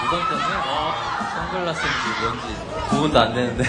무선전에 선글라스인지 뭔지 구분도 안 되는데.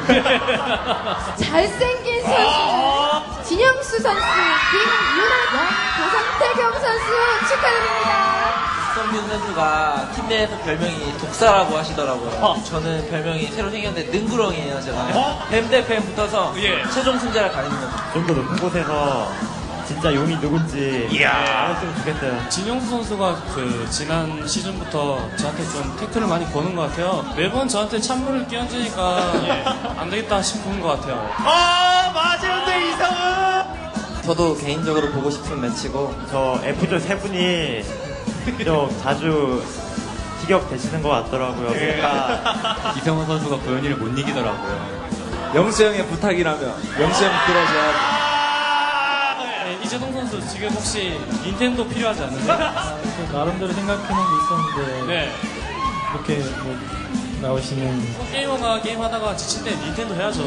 잘생긴 선수 진영수 선수, 김윤아, 고상태경 선수 축하드립니다. 성균 선수가 팀 내에서 별명이 독사라고 하시더라고요. 저는 별명이 새로 생겼는데 능구렁이에요. 제가 뱀 대 뱀 붙어서 최종 승자를 가리는 거죠. 좀 더 높은 곳에서 진짜 용이 누군지 알았으면 좋겠어요. 진영수 선수가 그 지난 시즌부터 저한테 좀 태클을 많이 거는 것 같아요. 매번 저한테 찬물을 끼얹으니까 안 되겠다 싶은 것 같아요. 맞아요, 네, 이상은! 저도 개인적으로 보고 싶은 매치고 저 F조 세 분이 좀 자주 티격되시는 것 같더라고요. 뭔가 이성훈 선수가 고현이를 못 이기더라고요. 영수 형의 부탁이라면 영수 형 들어줘야 이재동 선수 지금 혹시 닌텐도 필요하지 않으세요? 나름대로 생각해놓은 게 있었는데 네. 이렇게 뭐 나오시는 게이머가 게임하다가 지칠 때 닌텐도 해야죠.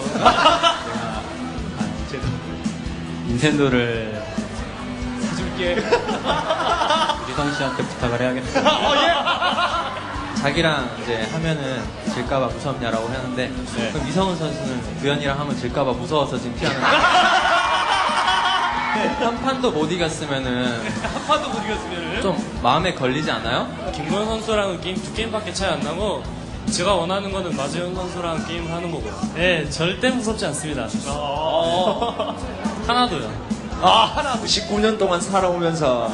닌텐도를 사줄게. 유리성 씨한테 부탁을 해야겠다. 자기랑 이제 하면은 질까봐 무섭냐라고 하는데 그럼 이성훈 선수는 구현이랑 하면 질까봐 무서워서 지금 피하는 한 판도 못 이겼으면은 한 판도 못 이겼으면은 좀 마음에 걸리지 않아요? 김고현 선수랑은 게임 두 게임밖에 차이 안 나고 제가 원하는 거는 마재현 선수랑 게임을 하는 거고요. 네, 절대 무섭지 않습니다. 하나도요. 하나 19년 동안 살아오면서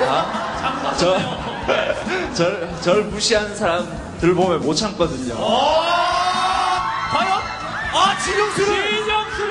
절 무시하는 사람들 보면 못 참거든요. 과연? 진영수를!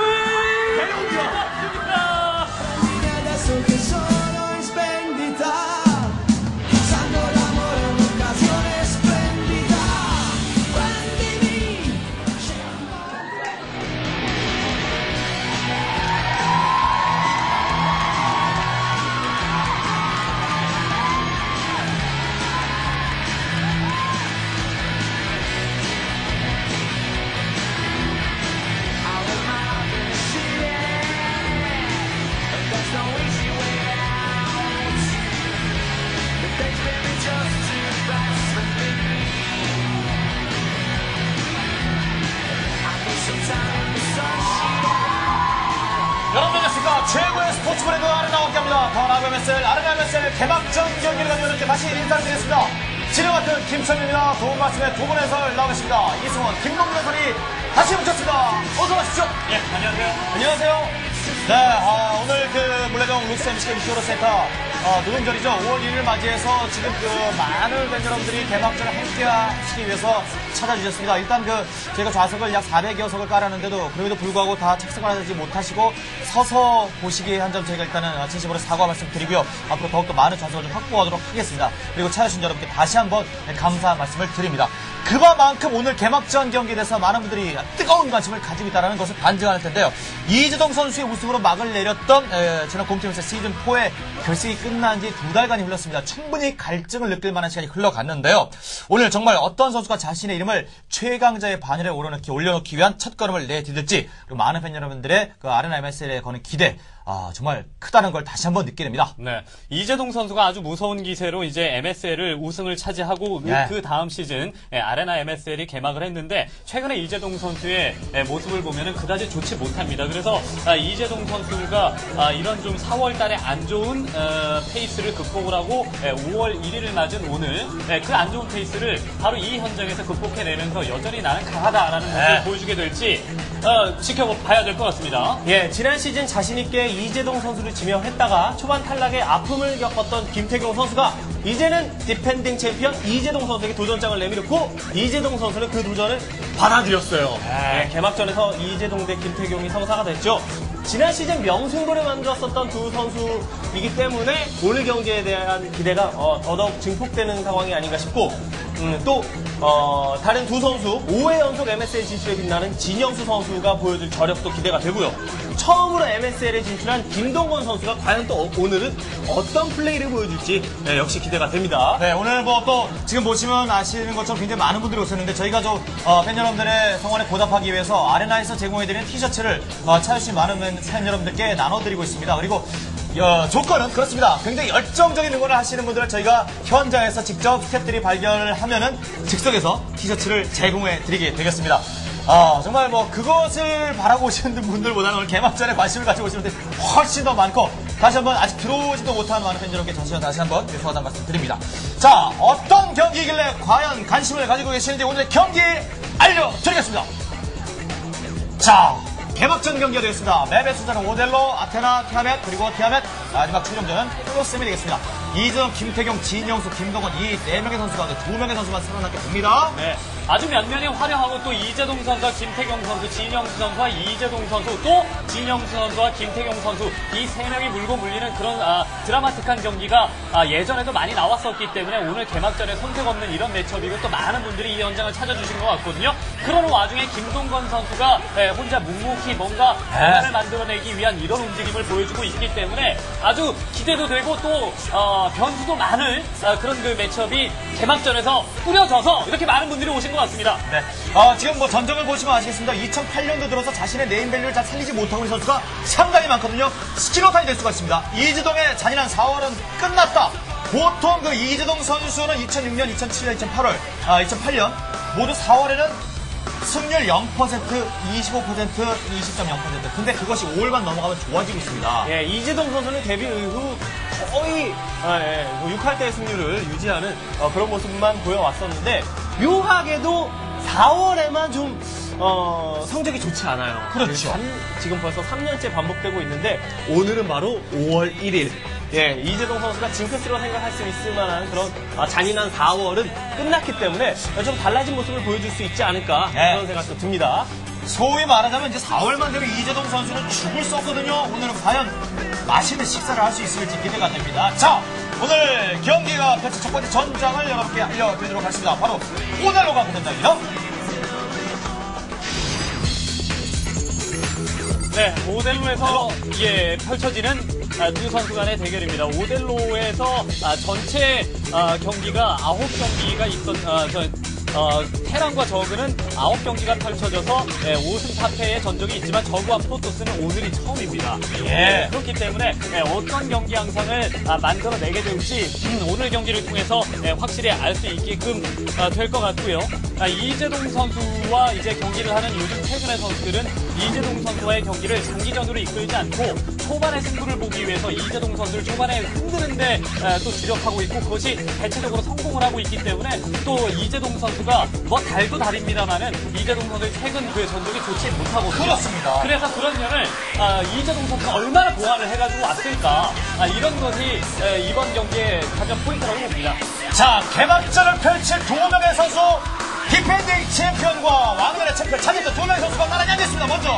여러분 안녕하십니까. 최고의 스포츠 브랜드 아레나와 함께합니다. 더 나아가 MSL, 아레나 MSL 개막전 경기를 가지고 이렇게 다시 인사를 드리겠습니다. 진행 맡은 김철민입니다. 도움 말씀에 두 분 해설 나오겠습니다. 이승원, 김동준 해설이 다시 뭉쳤습니다. 어서 오십시오. 예, 안녕하세요. 안녕하세요. 네, 오늘 그 물레동 룩스 MCK 미쇼로 센터 노동절이죠. 5월 1일을 맞이해서 지금 그 많은 팬 여러분들이 개막전을 함께 하시기 위해서 찾아주셨습니다. 일단 저희가 좌석을 약 400여 석을 깔았는데도 그럼에도 불구하고 다 착석을 하지 못하시고 서서 보시기에 한 점 저희가 일단은 진심으로 사과 말씀드리고요. 앞으로 더욱더 많은 좌석을 좀 확보하도록 하겠습니다. 그리고 찾아주신 여러분께 다시 한번 감사 말씀을 드립니다. 그만큼 오늘 개막전 경기에 대해서 많은 분들이 뜨거운 관심을 가지고 있다는 것을 반증하는 텐데요. 이재동 선수의 우승으로 막을 내렸던 지난 곰팀에서 시즌4의 결승이 끝난 지 2달간이 흘렀습니다. 충분히 갈증을 느낄 만한 시간이 흘러갔는데요. 오늘 정말 어떤 선수가 자신의 이름을 최강자의 반열에 올려놓기 위한 첫걸음을 내디딜지, 그리고 많은 팬 여러분들의 그 아레나 MSL에 거는 기대, 정말 크다는 걸 다시 한번 느끼게 됩니다. 네. 이재동 선수가 아주 무서운 기세로 이제 MSL을 우승을 차지하고 그 다음 시즌 아레나 MSL이 개막을 했는데, 최근에 이재동 선수의 모습을 보면은 그다지 좋지 못합니다. 그래서 이재동 선수가 이런 좀 4월 달에 안 좋은 페이스를 극복을 하고 5월 1일을 맞은 오늘 그 안 좋은 페이스를 바로 이 현장에서 극복해내면서 여전히 나는 강하다라는 모습을 보여주게 될지 지켜봐야 될 것 같습니다. 예, 지난 시즌 자신있게 이재동 선수를 지명했다가 초반 탈락에 아픔을 겪었던 김태경 선수가 이제는 디펜딩 챔피언 이재동 선수에게 도전장을 내밀었고, 이재동 선수는 그 도전을 받아들였어요. 예, 개막전에서 이재동 대 김태경이 성사가 됐죠. 지난 시즌 명승부를 만들었었던 두 선수이기 때문에 오늘 경기에 대한 기대가 더더욱 증폭되는 상황이 아닌가 싶고, 또 다른 두 선수 5회 연속 MSL 진출에 빛나는 진영수 선수가 보여줄 저력도 기대가 되고요. 처음으로 MSL에 진출한 김동건 선수가 과연 또 오늘은 어떤 플레이를 보여줄지 역시 기대가 됩니다. 네, 오늘 또 지금 보시면 아시는 것처럼 굉장히 많은 분들이 오셨는데, 저희가 팬 여러분들의 성원에 보답하기 위해서 아레나에서 제공해드리는 티셔츠를 찾으신 많은 팬 여러분들께 나눠드리고 있습니다. 그리고 조건은 그렇습니다. 굉장히 열정적인 응원을 하시는 분들을 저희가 현장에서 직접 스태프들이 발견을 하면은 즉석에서 티셔츠를 제공해 드리게 되겠습니다. 정말 뭐 그것을 바라고 오시는 분들보다는 오늘 개막전에 관심을 가지고 오시는 분들이 훨씬 더 많고, 다시 한번 아직 들어오지도 못한 많은 팬 여러분께 다시 한번 죄송하다는 말씀 드립니다. 자, 어떤 경기이길래 과연 관심을 가지고 계시는지 오늘의 경기 알려드리겠습니다. 자, 개막전 경기가 되겠습니다. 맵의 순서는 오델로, 아테나, 티아멧, 그리고 티아멧, 마지막 최종전은 플로셈이 되겠습니다. 이재동, 김태경, 진영수, 김동원 이 4명의 선수 가운데 2명의 선수만 살아남게 됩니다. 네. 아주 면면이 화려하고 또 이재동 선수와 김태경 선수, 진영수 선수와 이재동 선수, 또 진영수 선수와 김태경 선수 이 3명이 물고 물리는 그런 드라마틱한 경기가 예전에도 많이 나왔었기 때문에 오늘 개막전에 손색 없는 이런 매첩이고 또 많은 분들이 이 현장을 찾아주신 것 같거든요. 그러는 와중에 김동건 선수가 혼자 묵묵히 뭔가 변화를 만들어내기 위한 이런 움직임을 보여주고 있기 때문에 아주 기대도 되고 또 변수도 많을 그런 그 매첩이 개막전에서 꾸려져서 이렇게 많은 분들이 오신 것 같습니다. 네. 지금 뭐 전적을 보시면 아시겠습니다. 2008년도 들어서 자신의 네임밸류를 잘 살리지 못하고 있는 선수가 상당히 많거든요. 스키노탄이 될 수가 있습니다. 이재동의 잔인한 4월은 끝났다. 보통 그 이재동 선수는 2006년, 2007년, 2008월, 2008년 모두 4월에는 승률 0%, 25%, 20.0%. 근데 그것이 5월만 넘어가면 좋아지고 있습니다. 예, 이재동 선수는 데뷔 이후 거의 6할대의 승률을 유지하는 그런 모습만 보여왔었는데 묘하게도 4월에만 좀 성적이 좋지 않아요. 그렇죠. 지금 벌써 3년째 반복되고 있는데 오늘은 바로 5월 1일. 예, 이재동 선수가 징크스로 생각할 수 있을 만한 그런 잔인한 4월은 끝났기 때문에 좀 달라진 모습을 보여줄 수 있지 않을까 그런 생각도 듭니다. 소위 말하자면 이제 4월만 되면 이재동 선수는 죽을 수 없거든요. 오늘은 과연 맛있는 식사를 할 수 있을지 기대가 됩니다. 자, 오늘 경기가 펼쳐 첫 번째 전장을 여러분께 알려드리도록 하겠습니다. 바로 오델로가 본전장이요. 네, 오델로에서 펼쳐지는 두 선수 간의 대결입니다. 오델로에서 전체 경기가 9경기가 테란과 저그는 9경기가 펼쳐져서 5승 4패의 전적이 있지만 저그와 프로토스는 오늘이 처음입니다. 예. 그렇기 때문에 어떤 경기 양상을 만들어내게 될지 오늘 경기를 통해서 확실히 알 수 있게끔 될 것 같고요. 이재동 선수와 이제 경기를 하는 요즘 최근의 선수들은 이재동 선수와의 경기를 장기전으로 이끌지 않고 초반의 승부를 보기 위해서 이재동 선수를 초반에 흔드는데 또 주력하고 있고 그것이 대체적으로 성공을 하고 있기 때문에 또 이재동 선수가 뭐 달도 달입니다만은 이재동 선수의 최근 그 전적이 좋지 못하거든요. 그렇습니다. 그래서 그런 면을 이재동 선수가 얼마나 보완을 해가지고 왔을까 이런 것이 이번 경기의 가장 포인트라고 봅니다. 자, 개막전을 펼칠 2명의 선수, 디펜딩 챔피언과 왕년의 챔피언 차지했던 2명의 선수가 나란히 앉아있습니다. 먼저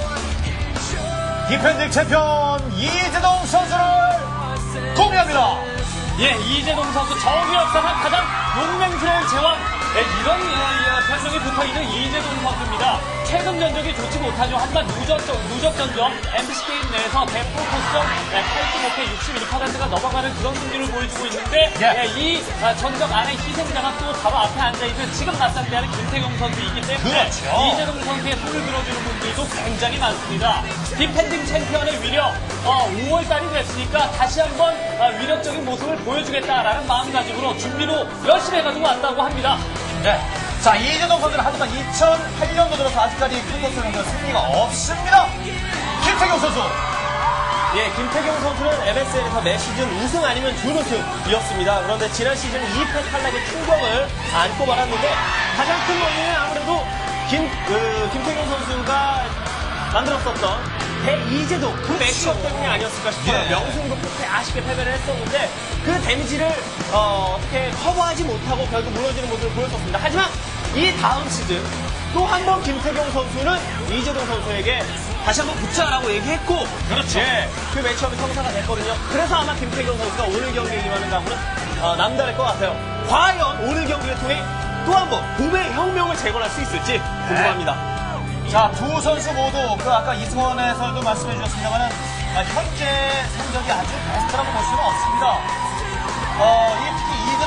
디펜딩 챔피언 이재동 선수를 공개합니다. 예, 이재동 선수 정규 역사상 가장 용맹스러운 제왕 이런 별명이 붙어있는 이재동 선수입니다. 최근 전적이 좋지 못하죠. 하지만 누적 전적 MBC 게임 내에서 대프로토스전 8.5패 61%가 넘어가는 그런 승리를 보여주고 있는데 이 전적 안에 희생자가 또 바로 앞에 앉아있는 지금 맞상대하는 김태경 선수이기 때문에 그렇죠. 이재동 선수의 손을 들어주는 분들도 굉장히 많습니다. 디펜딩 챔피언의 위력 5월달이 됐으니까 다시 한번 위력적인 모습을 보여주겠다라는 마음가짐으로 준비로 열심히 해가지고 왔다고 합니다. 네. 자, 이재동 선수는 하지만 2008년도 들어서 아직까지 프로토스는 승리가 없습니다. 김태경 선수. 예, 김태경 선수는 MSL에서 매 시즌 우승 아니면 준우승이었습니다. 그런데 지난 시즌 2패 탈락의 충격을 안고 말았는데 가장 큰 원인은 아무래도 김태경 선수가 만들었었던 이재동 그 매치업 때문이 아니었을까 싶어요. 명승도 끝에 아쉽게 패배를 했었는데 그 데미지를 어떻게 커버하지 못하고 결국 무너지는 모습을 보였었습니다. 하지만 이 다음 시즌 또 한 번 김태경 선수는 이재동 선수에게 다시 한번 붙자라고 얘기했고 그렇죠. 그 매치업이 성사가 됐거든요. 그래서 아마 김태경 선수가 오늘 경기에 임하는 각오는 남다를 것 같아요. 과연 오늘 경기를 통해 또 한 번 봄의 혁명을 재건할 수 있을지 궁금합니다. 자, 두 선수 모두 아까 이승원에서도 말씀해 주셨습니다만은 현재 성적이 아주 베스트라고 볼 수는 없습니다. 특히 이재동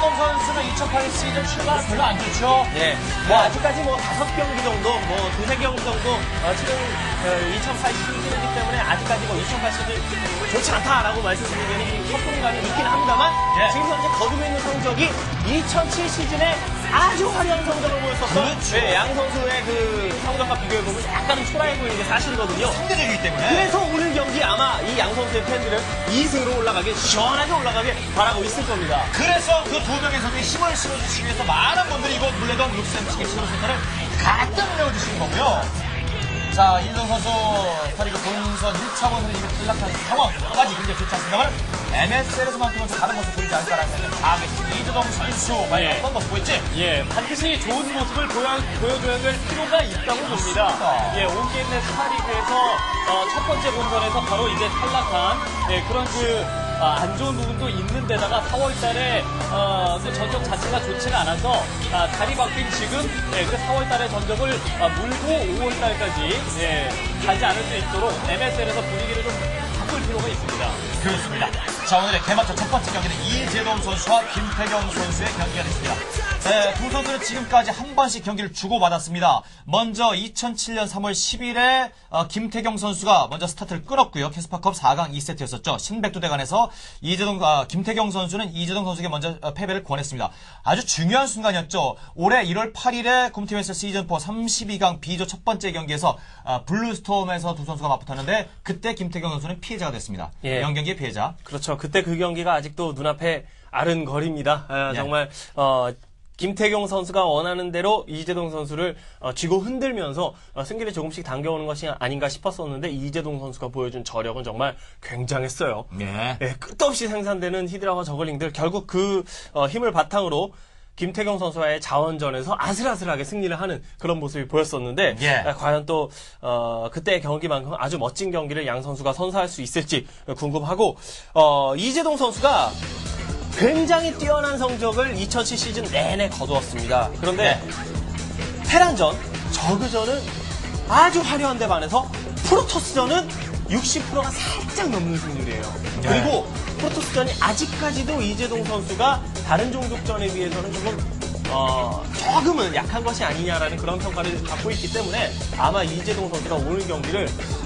이재동 선수는 2008 시즌 출발은 별로 안 좋죠. 네. 뭐 아직까지 뭐 5경기 정도, 뭐 2-3경기 정도 지금 2008 시즌이기 때문에 아직까지 뭐 2008 시즌 좋지 않다라고 말씀드리기에는 섣부른감이 있긴 합니다만 지금 현재 거두고 있는 성적이 2007 시즌에 아주 화려한 성적을 보였었던 그렇죠. 네, 양 선수의 그 성적과 비교해보면 약간은 초라해 보이는 게 사실이거든요. 상대적이기 때문에. 그래서 오늘 경기 아마 이 양 선수의 팬들은 2승으로 올라가길, 시원하게 올라가길 바라고 있을 겁니다. 그래서 그 두 명의 선수의 힘을 실어주시기 위해서 많은 분들이 이곳 물레동 룩셈시계 시도센터를 가득 메워주시는 거고요. 자, 이재동 선수 스타리그 본선 1차원으로 이미 탈락한 상황까지 굉장히 좋지 않습니다만 MSL에서만큼은 좀 다른 모습 보이지 않을까라는 생각이 강했습니다. 이재동 선수 과연 어떤 모습 보였지? 예, 반드시 좋은 모습을 보여줘야 될 필요가 있다고 봅니다. 예, 온게임 내 스타리그에서 첫 번째 본선에서 바로 이제 탈락한 그런 안 좋은 부분도 있는데다가 4월 달에 그 전적 자체가 좋지가 않아서 달이 바뀐 지금 그 4월 달의 전적을 물고 5월 달까지 가지 않을 수 있도록 MSL에서 분위기를 좀 바꿀 필요가 있습니다. 그렇습니다. 자, 오늘의 개막전 첫 번째 경기는 이재동 선수와 김태경 선수의 경기가 됐습니다. 네, 두 선수는 지금까지 한 번씩 경기를 주고받았습니다. 먼저 2007년 3월 10일에 김태경 선수가 먼저 스타트를 끊었고요. 캐스파컵 4강 2세트였었죠. 신백두대간에서 김태경 선수는 이재동 선수에게 먼저 패배를 권했습니다. 아주 중요한 순간이었죠. 올해 1월 8일에 곰팀에서 시즌4 32강 B조 첫 번째 경기에서 블루스톰에서 두 선수가 맞붙었는데 그때 김태경 선수는 피해자가 됐습니다. 예. 0경기의 피해자. 그렇죠. 그때 그 경기가 아직도 눈앞에 아른거립니다. 정말 김태경 선수가 원하는 대로 이재동 선수를 쥐고 흔들면서 승기를 조금씩 당겨오는 것이 아닌가 싶었었는데 이재동 선수가 보여준 저력은 정말 굉장했어요. 네. 끝없이 생산되는 히드라와 저글링들 결국 그 힘을 바탕으로 김태경 선수와의 자원전에서 아슬아슬하게 승리를 하는 그런 모습이 보였었는데 과연 또 그때의 경기만큼 아주 멋진 경기를 양 선수가 선사할 수 있을지 궁금하고 이재동 선수가 굉장히 뛰어난 성적을 2007 시즌 내내 거두었습니다. 그런데 테란전, 저그전은 아주 화려한 데 반해서 프로토스전은 60%가 살짝 넘는 승률이에요. 그리고 프로토스전이 아직까지도 이재동 선수가 다른 종족전에 비해서는 조금은 약한 것이 아니냐라는 그런 평가를 받고 있기 때문에 아마 이재동 선수가 오늘 경기를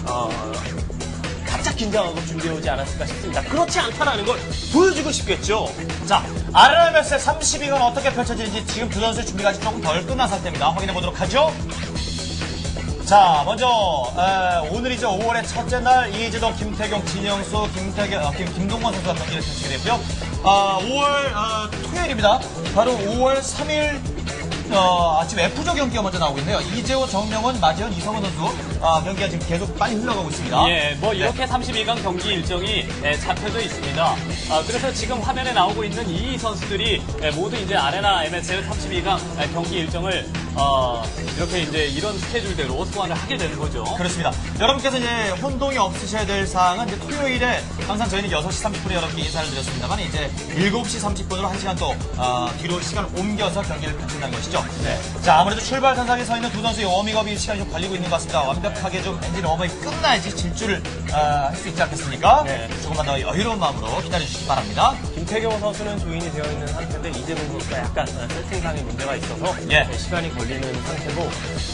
바짝 긴장하고 준비해오지 않았을까 싶습니다. 그렇지 않다라는 걸 보여주고 싶겠죠. 자, RMS의 32강 어떻게 펼쳐질지 지금 두 선수의 준비가 아직 조금 덜 끝난 상태입니다. 확인해보도록 하죠. 자, 먼저 오늘이죠. 5월의 첫째 날 이재동, 김태경, 진영수, 김동건 선수가 경기를 펼치게 됐고요. 5월 토요일입니다. 바로 5월 3일 아침 F조 경기가 먼저 나오고 있네요. 이재호, 정명원, 마지현, 이성훈 선수 경기가 지금 계속 빨리 흘러가고 있습니다. 예, 뭐 이렇게 32강 경기 일정이 잡혀져 있습니다. 그래서 지금 화면에 나오고 있는 이 선수들이 모두 이제 아레나 MSL 32강 경기 일정을 이렇게 이제 이런 스케줄대로 소화를 하게 되는 거죠. 그렇습니다. 여러분께서 이제 혼동이 없으셔야 될 사항은 이제 토요일에 항상 저희는 6시 30분에 여러분께 인사를 드렸습니다만 이제 7시 30분으로 1시간 또 뒤로 시간을 옮겨서 경기를 펼친다는 것이죠. 네. 자, 아무래도 출발 선상에 서 있는 두 선수의 워밍업이 시간이 좀 걸리고 있는 것 같습니다. 완벽하게 좀 엔진 워밍업이 끝나야지 질주를 할 수 있지 않겠습니까? 네. 조금만 더 여유로운 마음으로 기다려주시기 바랍니다. 김태경 선수는 조인이 되어 있는 상태인데 이재동 선수가 약간 세팅상의 문제가 있어서 시간이 걸리는 상태고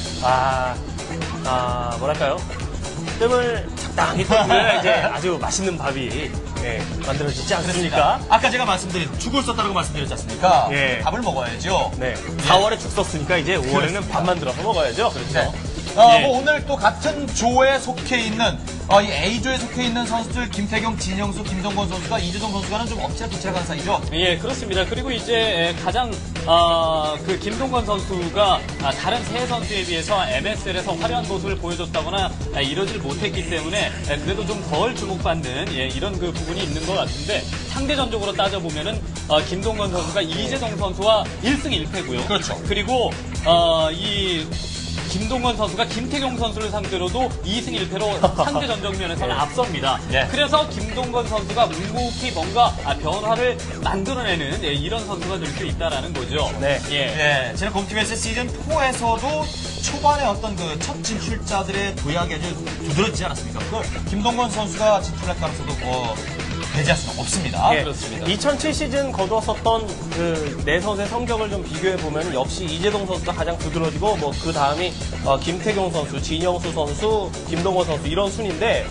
뭐랄까요? 뜸을 적당히 떠주면 이제 아주 맛있는 밥이 만들어지지 않습니까? 아까 제가 말씀드린 죽을 썼다고 말씀드렸지 않습니까? 밥을 먹어야죠. 네. 4월에 죽 썼으니까 이제 5월에는 밥 만들어서 먹어야죠. 그렇죠. 뭐 오늘 또 같은 조에 속해 있는 이 A조에 속해 있는 선수들 김태경, 진영수, 김동건 선수가 이재동 선수가는 좀 엎치락뒤치락 하는 사이죠. 예, 그렇습니다. 그리고 이제 가장 그 김동건 선수가 다른 세 선수에 비해서 MSL에서 화려한 모습을 보여줬다거나 이러질 못했기 때문에 그래도 좀 덜 주목받는 이런 그 부분이 있는 것 같은데 상대전적으로 따져보면은 김동건 선수가 이재동 선수와 1승 1패고요. 그렇죠. 그리고 이 김동건 선수가 김태경 선수를 상대로도 2승 1패로 상대 전적면에서는 앞섭니다. 그래서 김동건 선수가 묵묵히 뭔가 변화를 만들어내는 이런 선수가 될 수 있다라는 거죠. 지난 곰팀에서 시즌4에서도 초반에 어떤 그 첫 진출자들의 도약이 아주 두드러지지 않았습니까? 김동건 선수가 진출할 가능성도 배제할 수는 없습니다. 예, 그렇습니다. 2007 시즌 거두었었던 그 네 선수의 성적을 좀 비교해 보면 역시 이재동 선수가 가장 두드러지고 뭐 그 다음이 김태경 선수, 진영수 선수, 김동원 선수 이런 순인데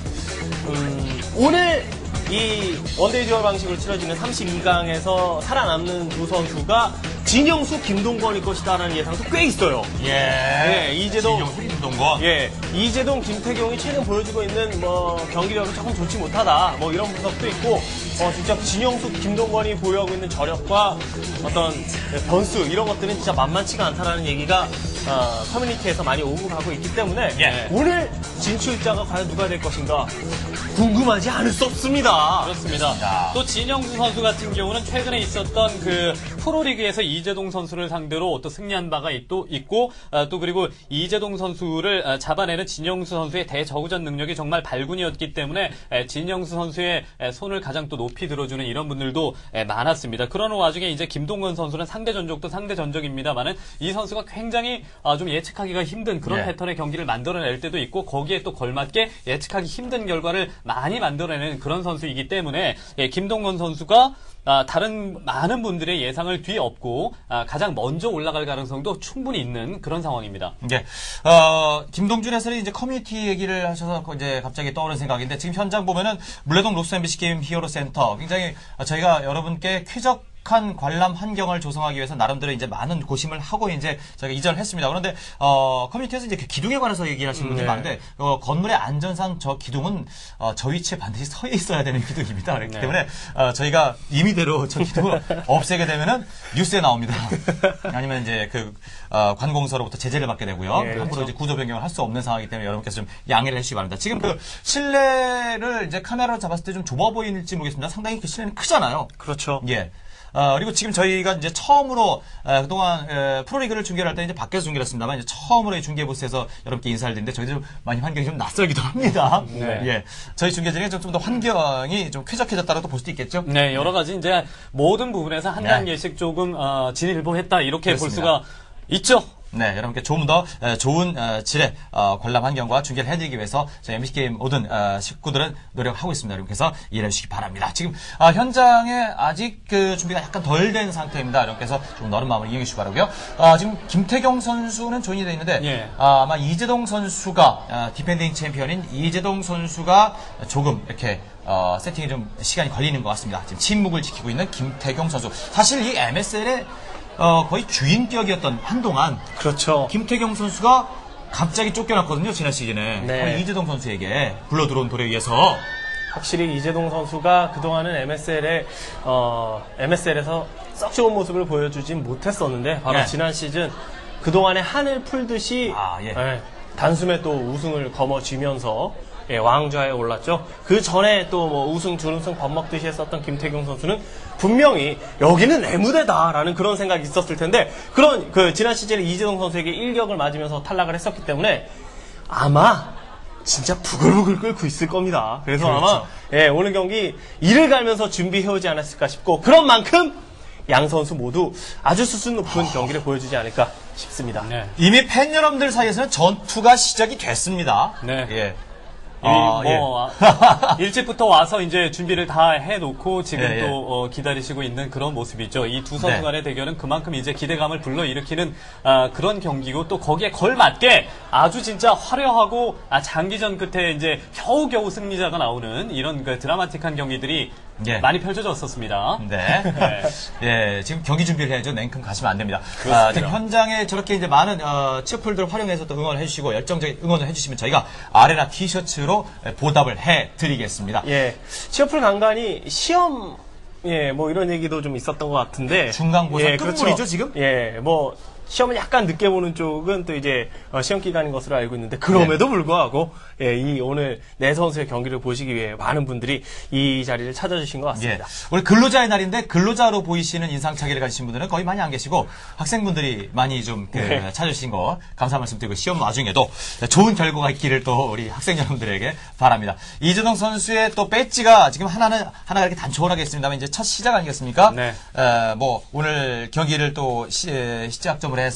오늘 이 원데이 듀얼 방식으로 치러지는 32강에서 살아남는 두 선수가 진영수, 김동건일 것이다라는 예상도 꽤 있어요. 예. 이재동, 진영수, 김동건. 예, 이재동, 김태경이 최근 보여주고 있는 뭐 경기력이 조금 좋지 못하다. 뭐 이런 분석도 있고, 진짜 진영수, 김동건이 보유하고 있는 저력과 어떤 변수 이런 것들은 진짜 만만치가 않다라는 얘기가 커뮤니티에서 많이 오고 가고 있기 때문에 오늘 진출자가 과연 누가 될 것인가 궁금하지 않을 수 없습니다. 그렇습니다. 또 진영수 선수 같은 경우는 최근에 있었던 그 프로리그에서 이재동 선수를 상대로 또 승리한 바가 또 있고 또 그리고 이재동 선수를 잡아내는 진영수 선수의 대저우전 능력이 정말 발군이었기 때문에 진영수 선수의 손을 가장 또 높이 들어주는 이런 분들도 많았습니다. 그러는 와중에 이제 김동건 선수는 상대 전적도 상대 전적입니다만은 이 선수가 굉장히 좀 예측하기가 힘든 그런 패턴의 경기를 만들어낼 때도 있고 거기에 또 걸맞게 예측하기 힘든 결과를 많이 만들어내는 그런 선수이기 때문에 김동건 선수가 다른 많은 분들의 예상을 뒤엎고 가장 먼저 올라갈 가능성도 충분히 있는 그런 상황입니다. 네. 김동준 해설이 이제 커뮤니티 얘기를 하셔서 이제 갑자기 떠오른 생각인데 지금 현장 보면은 물레동 록스 MBC 게임 히어로 센터 굉장히 저희가 여러분께 쾌적한 관람 환경을 조성하기 위해서 나름대로 이제 많은 고심을 하고 이제 저희가 이전을 했습니다. 그런데 커뮤니티에서 이제 그 기둥에 관해서 얘기하시는 분들이 많은데 건물의 안전상 저 기둥은 저 위치에 반드시 서 있어야 되는 기둥입니다. 그렇기 때문에 저희가 임의대로 저 기둥을 없애게 되면은 뉴스에 나옵니다. 아니면 이제 그 관공서로부터 제재를 받게 되고요. 함부로 이제 구조 변경을 할 수 없는 상황이기 때문에 여러분께서 좀 양해를 해주시기 바랍니다. 지금 그 실내를 이제 카메라로 잡았을 때 좀 좁아 보이는지 모르겠습니다. 상당히 그 실내는 크잖아요. 그렇죠. 예. 그리고 지금 저희가 이제 처음으로 그동안 프로리그를 중계를 할 때 이제 밖에서 중계를 했습니다만 이제 처음으로 이 중계 부스에서 여러분께 인사를 드리는데 저희도 좀 많이 환경이 좀 낯설기도 합니다. 예. 저희 중계진이 좀 더 환경이 좀 쾌적해졌다고 볼 수도 있겠죠. 네, 여러 가지 이제 모든 부분에서 한 단계씩 조금 진일보했다 이렇게 그렇습니다. 볼 수가 있죠. 네, 여러분께 좀 더 좋은 질의 관람 환경과 중계를 해드리기 위해서 저희 MBC 게임 모든 식구들은 노력하고 있습니다. 여러분께서 이해해 주시기 바랍니다. 지금 현장에 아직 그 준비가 약간 덜 된 상태입니다. 여러분께서 좀 너른 마음을 이해해 주시기 바라고요. 지금 김태경 선수는 조인이 되어 있는데 아마 이재동 선수가 디펜딩 챔피언인 이재동 선수가 조금 이렇게 세팅이 좀 시간이 걸리는 것 같습니다. 지금 침묵을 지키고 있는 김태경 선수. 사실 이 MSL의 거의 주인격이었던 한동안. 그렇죠. 김태경 선수가 갑자기 쫓겨났거든요, 지난 시즌에. 네. 이재동 선수에게 불러 들어온 돌에 의해서. 확실히 이재동 선수가 그동안은 MSL에서 썩 좋은 모습을 보여주진 못했었는데 바로 지난 시즌 그동안에 한을 풀듯이 단숨에 또 우승을 거머쥐면서 왕좌에 올랐죠. 그 전에 또 뭐 우승, 준우승 밥 먹듯이 했었던 김태경 선수는 분명히 여기는 내 무대다라는 그런 생각이 있었을 텐데 그런 그 지난 시즌에 이재동 선수에게 일격을 맞으면서 탈락을 했었기 때문에 아마 진짜 부글부글 끓고 있을 겁니다. 그래서 아마 오늘 경기 이를 갈면서 준비해오지 않았을까 싶고 그런 만큼 양 선수 모두 아주 수준 높은 경기를 보여주지 않을까 싶습니다. 이미 팬 여러분들 사이에서는 전투가 시작이 됐습니다. 예. 일찍부터 와서 이제 준비를 다 해놓고 지금 또 기다리시고 있는 그런 모습이죠. 이 두 선수 간의 대결은 그만큼 이제 기대감을 불러일으키는 그런 경기고 또 거기에 걸맞게 아주 진짜 화려하고 장기전 끝에 이제 겨우겨우 승리자가 나오는 이런 그 드라마틱한 경기들이 많이 펼쳐졌었습니다. 예, 지금 경기 준비를 해야죠. 냉큼 가시면 안 됩니다. 지금 현장에 저렇게 이제 많은 치어풀들을 활용해서 또 응원을 해주시고 열정적인 응원을 해주시면 저희가 아레나 티셔츠로 보답을 해드리겠습니다. 치어풀 간간이 시험 뭐 이런 얘기도 좀 있었던 것 같은데 중간고사 끝물이죠 그렇죠. 지금? 뭐 시험을 약간 늦게 보는 쪽은 또 이제 시험 기간인 것으로 알고 있는데 그럼에도 불구하고 이 오늘 네 선수의 경기를 보시기 위해 많은 분들이 이 자리를 찾아주신 것 같습니다. 오늘 근로자의 날인데 근로자로 보이시는 인상착의를 가지신 분들은 거의 많이 안 계시고 학생분들이 많이 좀 찾아주신 거 감사 말씀드리고 시험 와중에도 좋은 결과가 있기를 또 우리 학생 여러분들에게 바랍니다. 이재동 선수의 또 배지가 지금 하나가 이렇게 단촐하게 있습니다만 이제 첫 시작 아니겠습니까? 뭐 오늘 경기를 또 시작점으로 해서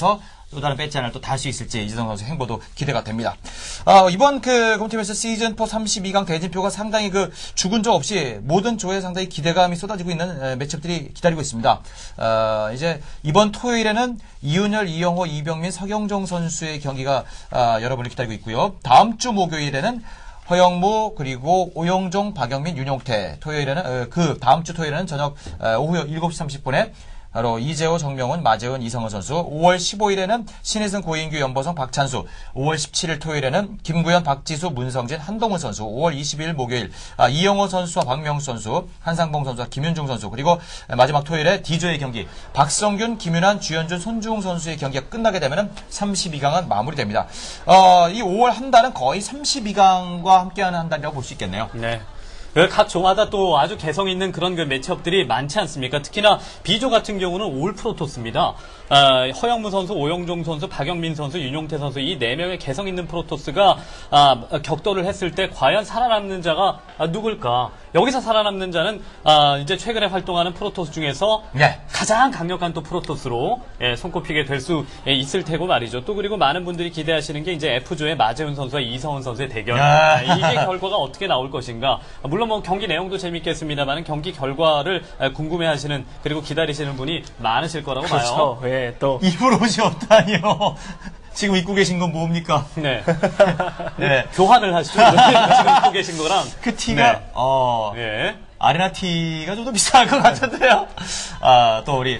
또 다른 배짱을 또 달 수 있을지 이재동 선수 행보도 기대가 됩니다. 이번 홈팀에서 시즌4 32강 대진표가 상당히 죽은 조 없이 모든 조에 상당히 기대감이 쏟아지고 있는 매치업들이 기다리고 있습니다. 이제 이번 토요일에는 이윤열, 이영호, 이병민, 서경정 선수의 경기가 여러분을 기다리고 있고요. 다음 주 목요일에는 허영무 그리고 오영종, 박영민, 윤용태. 토요일에는 다음 주 토요일에는 저녁 오후 7시 30분에 바로 이재호, 정명훈, 마재훈, 이성원 선수. 5월 15일에는 신희승, 고인규, 연보성, 박찬수. 5월 17일 토요일에는 김구현, 박지수, 문성진, 한동훈 선수. 5월 22일 목요일 이영호 선수와 박명수 선수, 한상봉 선수와 김윤중 선수. 그리고 마지막 토요일에 D조의 경기 박성균, 김윤환, 주현준, 손주웅 선수의 경기가 끝나게 되면은 32강은 마무리됩니다. 이 5월 한 달은 거의 32강과 함께하는 한 달이라고 볼 수 있겠네요. 네. 각 조마다 또 아주 개성 있는 그런 매치업들이 많지 않습니까? 특히나 B조 같은 경우는 올 프로토스입니다. 허영무 선수, 오영종 선수, 박영민 선수, 윤용태 선수 이 4명의 개성 있는 프로토스가 격돌을 했을 때 과연 살아남는 자가 누굴까? 여기서 살아남는 자는 이제 최근에 활동하는 프로토스 중에서 가장 강력한 또 프로토스로 손꼽히게 될 수 있을 테고 말이죠. 또 그리고 많은 분들이 기대하시는 게 이제 F조의 마재훈 선수와 이성원 선수의 대결. 이게 결과가 어떻게 나올 것인가? 물론 뭐 경기 내용도 재밌겠습니다만 경기 결과를 궁금해하시는 그리고 기다리시는 분이 많으실 거라고 봐요. 예, 또 입으로 옷이 없다니요. 지금 입고 계신 건 뭡니까? 네. 네. 교환을 하시죠. 지금 입고 계신 거랑. 그 티가, 예. 아레나 티가 좀 더 비싼 것 같은데요? 또 우리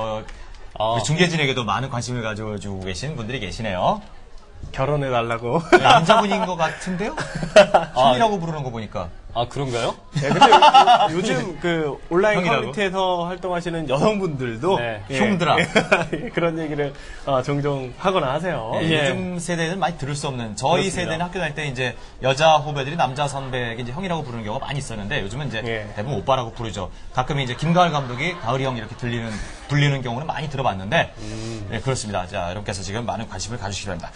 중계진에게도 많은 관심을 가져주고 계신 분들이 계시네요. 결혼해달라고. 남자분인 것 같은데요? 형이라고 부르는 거 보니까. 그런가요? 네, 근데 요즘 온라인 형이라고? 커뮤니티에서 활동하시는 여성분들도 형들아 그런 얘기를 종종 하거나 하세요. 요즘 세대는 많이 들을 수 없는 저희 그렇습니다. 세대는 학교 다닐 때 이제 여자 후배들이 남자 선배에게 이제 형이라고 부르는 경우가 많이 있었는데 요즘은 이제 대부분 오빠라고 부르죠. 가끔 이제 김가을 감독이 가을이 형 이렇게 불리는 경우는 많이 들어봤는데 그렇습니다. 자, 여러분께서 지금 많은 관심을 가주시기 바랍니다.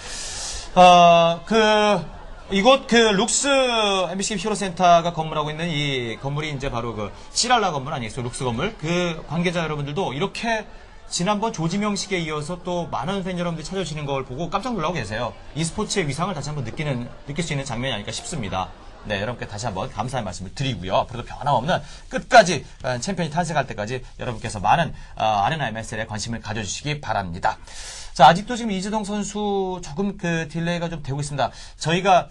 이곳 룩스 MBC 히어로센터가 건물하고 있는 이 건물이 이제 바로 시랄라 건물 아니겠어요? 룩스 건물. 관계자 여러분들도 이렇게 지난번 조지명식에 이어서 또 많은 팬 여러분들이 찾아주시는 걸 보고 깜짝 놀라고 계세요. e스포츠의 위상을 다시 한번 느낄 수 있는 장면이 아닐까 싶습니다. 네, 여러분께 다시 한번 감사의 말씀을 드리고요. 앞으로도 변함없는 끝까지 챔피언이 탄생할 때까지 여러분께서 많은 아레나 MSL에 관심을 가져주시기 바랍니다. 자, 아직도 지금 이재동 선수 조금 딜레이가 좀 되고 있습니다. 저희가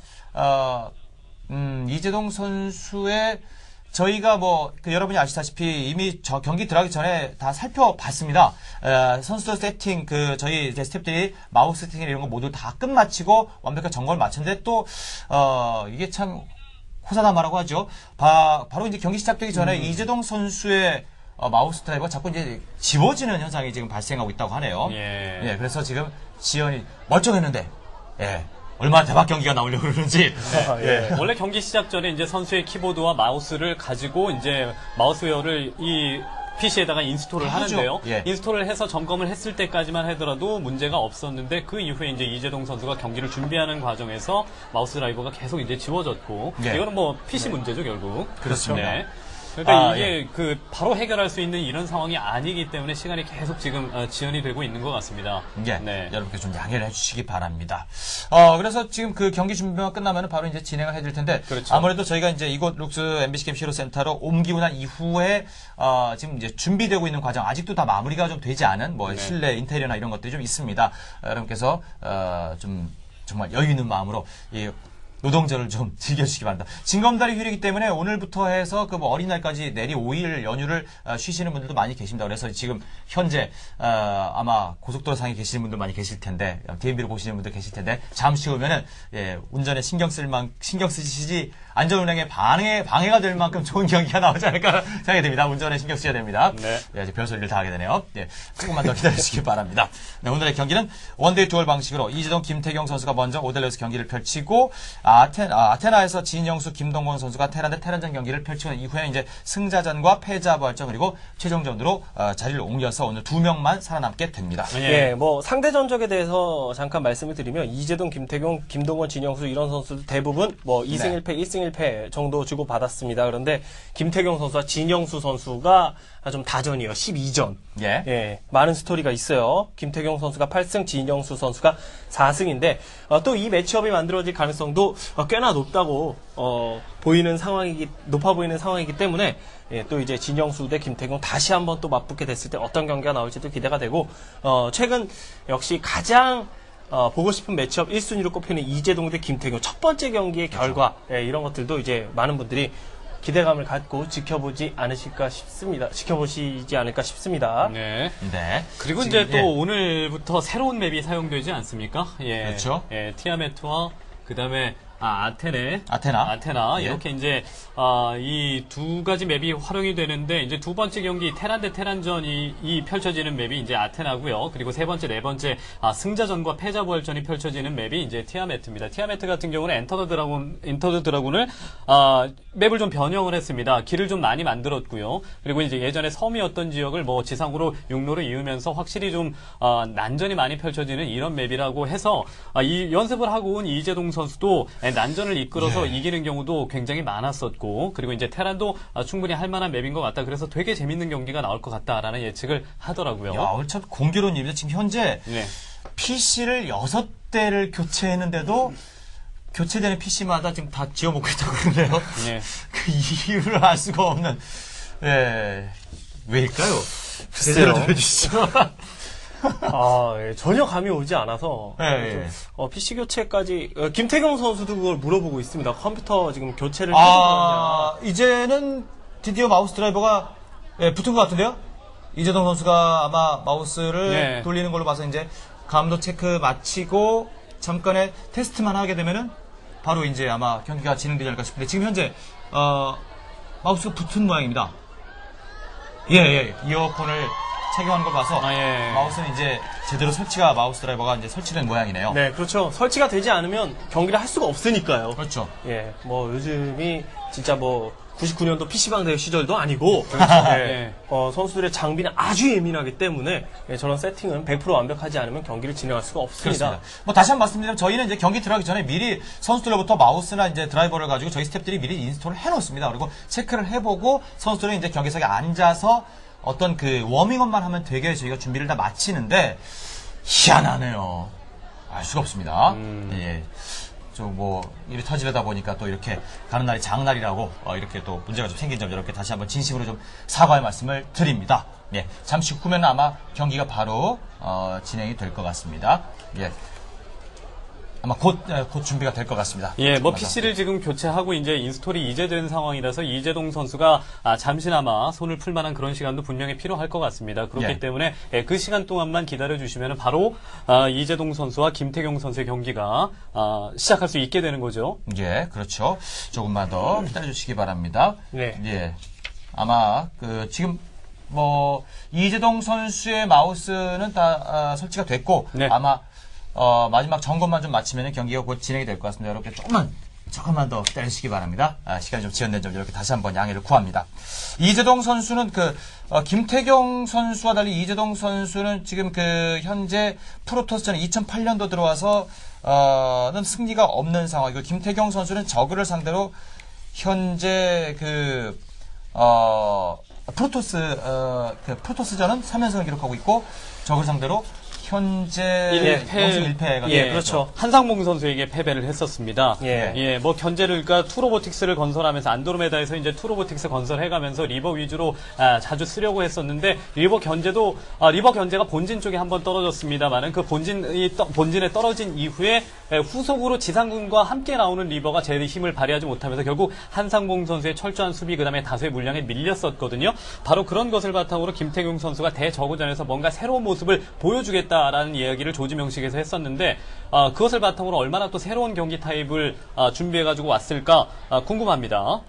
이재동 선수의 저희가 여러분이 아시다시피 이미 경기 들어가기 전에 다 살펴봤습니다. 선수들 세팅, 저희 이제 스태프들이 마우스 세팅 이런 거 모두 다 끝마치고 완벽한 점검을 마쳤는데 또, 이게 참 호사다마라고 하죠. 바로 이제 경기 시작되기 전에 이재동 선수의 마우스 드라이버가 자꾸 이제 지워지는 현상이 지금 발생하고 있다고 하네요. 예, 그래서 지금 지연이 멀쩡했는데, 얼마나 대박 경기가 나오려고 그러는지. 원래 경기 시작 전에 이제 선수의 키보드와 마우스를 가지고 이제 마우스웨어를 이 PC에다가 인스톨을 하는데요. 인스톨을 해서 점검을 했을 때까지만 하더라도 문제가 없었는데 그 이후에 이제 이재동 선수가 경기를 준비하는 과정에서 마우스 드라이버가 계속 이제 지워졌고 이거는 PC 문제죠 결국. 그렇습니다. 네. 그러니까 이게 바로 해결할 수 있는 이런 상황이 아니기 때문에 시간이 계속 지금 지연이 되고 있는 것 같습니다. 여러분께 좀 양해를 해주시기 바랍니다. 그래서 지금 경기 준비만 끝나면 바로 이제 진행을 해드릴 텐데 아무래도 저희가 이제 이곳 룩스 MBC 캠 히어로센터로 옮기고 난 이후에 지금 이제 준비되고 있는 과정 아직도 다 마무리가 좀 되지 않은 실내 인테리어나 이런 것들이 좀 있습니다. 여러분께서 좀 정말 여유 있는 마음으로 노동절을 좀 즐겨주시기 바랍니다. 징검다리 휴일이기 때문에 오늘부터 해서 어린날까지 내리 5일 연휴를 쉬시는 분들도 많이 계십니다. 그래서 지금 현재 아마 고속도로 상에 계시는 분들 많이 계실 텐데 DMB를 보시는 분들 계실 텐데 잠시 후면은 운전에 신경 쓰시지 안전운행에 방해가 될 만큼 좋은 경기가 나오지 않을까 생각이 됩니다. 운전에 신경 쓰셔야 됩니다. 이제 별소리를 다 하게 되네요. 조금만 더 기다려주시기 바랍니다. 오늘의 경기는 원데이 투어 방식으로 이재동, 김태경 선수가 먼저 오델레스 경기를 펼치고 아테나에서 진영수, 김동건 선수가 테란 대 테란전 경기를 펼치는 이후에 이제 승자전과 패자부활전 그리고 최종전으로 자리를 옮겨서 오늘 2명만 살아남게 됩니다. 예, 뭐 상대 전적에 대해서 잠깐 말씀을 드리면 이재동, 김태경, 김동건, 진영수 이런 선수들 대부분 뭐 2승 1패, 1승 1패 정도 주고 받았습니다. 그런데 김태경 선수와 진영수 선수가 좀 다전이에요. 12전. 예. 많은 스토리가 있어요. 김태경 선수가 8승, 진영수 선수가 4승인데 또 이 매치업이 만들어질 가능성도 꽤나 높아 보이는 상황이기 때문에 또 이제 진영수 대 김태경 다시 한번 또 맞붙게 됐을 때 어떤 경기가 나올지도 기대가 되고 최근 역시 가장 보고 싶은 매치업 1순위로 꼽히는 이재동 대 김태경 첫 번째 경기의 결과 이런 것들도 이제 많은 분들이 기대감을 갖고 지켜보시지 않을까 싶습니다. 네. 네. 그리고 이제 또 오늘부터 새로운 맵이 사용되지 않습니까? 예. 그렇죠. 예, 티아메트와 그다음에 아테나 예. 이렇게 이제 이 두 가지 맵이 활용이 되는데 이제 두 번째 경기 테란 대 테란전이 펼쳐지는 맵이 이제 아테나고요. 그리고 세 번째, 네 번째 승자전과 패자부활전이 펼쳐지는 맵이 이제 티아메트입니다. 티아메트 같은 경우는 엔터 더 드라군을 맵을 좀 변형을 했습니다. 길을 좀 많이 만들었고요. 그리고 이제 예전에 섬이었던 지역을 뭐 지상으로 육로로 이으면서 확실히 좀 난전이 많이 펼쳐지는 이런 맵이라고 해서 이 연습을 하고 온 이재동 선수도 난전을 이끌어서 이기는 경우도 굉장히 많았었고 그리고 이제 테란도 충분히 할 만한 맵인 것 같다. 그래서 되게 재밌는 경기가 나올 것 같다라는 예측을 하더라고요. 야, 오늘 참 공교로운입니다. 지금 현재 PC를 6대를 교체했는데도 교체되는 PC마다 지금 다 지어먹고 있다고 그러네요. 그 이유를 알 수가 없는. 왜일까요? 글쎄요. 좀 해주시죠. 전혀 감이 오지 않아서 PC 교체까지 김태경 선수도 그걸 물어보고 있습니다. 컴퓨터 지금 교체를 해준 거냐. 이제는 드디어 마우스 드라이버가 붙은 것 같은데요? 이재동 선수가 아마 마우스를 돌리는 걸로 봐서 이제 감도 체크 마치고 잠깐의 테스트만 하게 되면은 바로 이제 아마 경기가 진행되지 않을까 싶은데 지금 현재 마우스가 붙은 모양입니다. 이어폰을 착용하는 걸 봐서 마우스는 이제 제대로 마우스 드라이버가 이제 설치된 모양이네요. 네, 그렇죠. 설치가 되지 않으면 경기를 할 수가 없으니까요. 그렇죠. 뭐 요즘이 진짜 뭐 99년도 PC방 대회 시절도 아니고 선수들의 장비는 아주 예민하기 때문에 저런 세팅은 100% 완벽하지 않으면 경기를 진행할 수가 없습니다. 그렇습니다. 뭐 다시 한번 말씀드리면 저희는 이제 경기 들어가기 전에 미리 선수들로부터 마우스나 이제 드라이버를 가지고 저희 스태프들이 미리 인스톨을 해놓습니다. 그리고 체크를 해보고 선수들은 이제 경기석에 앉아서 어떤 그 워밍업만 하면 되게 저희가 준비를 다 마치는데 희한하네요. 알 수가 없습니다. 좀 뭐 일이 터지려다 보니까 또 이렇게 가는 날이 장날이라고 이렇게 또 문제가 좀 생긴 점 이렇게 다시 한번 진심으로 좀 사과의 말씀을 드립니다. 잠시 후면 아마 경기가 바로 진행이 될 것 같습니다. 아마 곧 준비가 될 것 같습니다. 뭐 PC를 지금 교체하고 이제 인스톨이 이제 된 상황이라서 이재동 선수가 잠시나마 손을 풀 만한 그런 시간도 분명히 필요할 것 같습니다. 그렇기 때문에 그 시간 동안만 기다려 주시면 바로 이재동 선수와 김태경 선수의 경기가 시작할 수 있게 되는 거죠. 그렇죠. 조금만 더 기다려 주시기 바랍니다. 아마 지금 뭐 이재동 선수의 마우스는 다 설치가 됐고 아마 마지막 점검만 좀 마치면 경기가 곧 진행이 될 것 같습니다. 여러분 조금만 더 기다리시기 바랍니다. 시간이 좀 지연된 점 이렇게 다시 한번 양해를 구합니다. 이재동 선수는 김태경 선수와 달리 이재동 선수는 지금 현재 프로토스전에 2008년도 들어와서 는 승리가 없는 상황이고 김태경 선수는 저그를 상대로 현재 프로토스전은 3연승을 기록하고 있고 저그를 상대로 현재 1패가 그렇죠. 한상봉 선수에게 패배를 했었습니다. 뭐 견제를 투로보틱스를 건설하면서 안드로메다에서 이제 투로보틱스 건설해가면서 리버 위주로 자주 쓰려고 했었는데 리버 견제가 본진 쪽에 한번 떨어졌습니다만은 그 본진에 떨어진 이후에 후속으로 지상군과 함께 나오는 리버가 제 힘을 발휘하지 못하면서 결국 한상봉 선수의 철저한 수비 그다음에 다수의 물량에 밀렸었거든요. 바로 그런 것을 바탕으로 김태경 선수가 대저구전에서 뭔가 새로운 모습을 보여주겠다. 라는 이야기를 조지명식에서 했었는데 그것을 바탕으로 얼마나 또 새로운 경기 타입을 준비해가지고 왔을까 궁금합니다.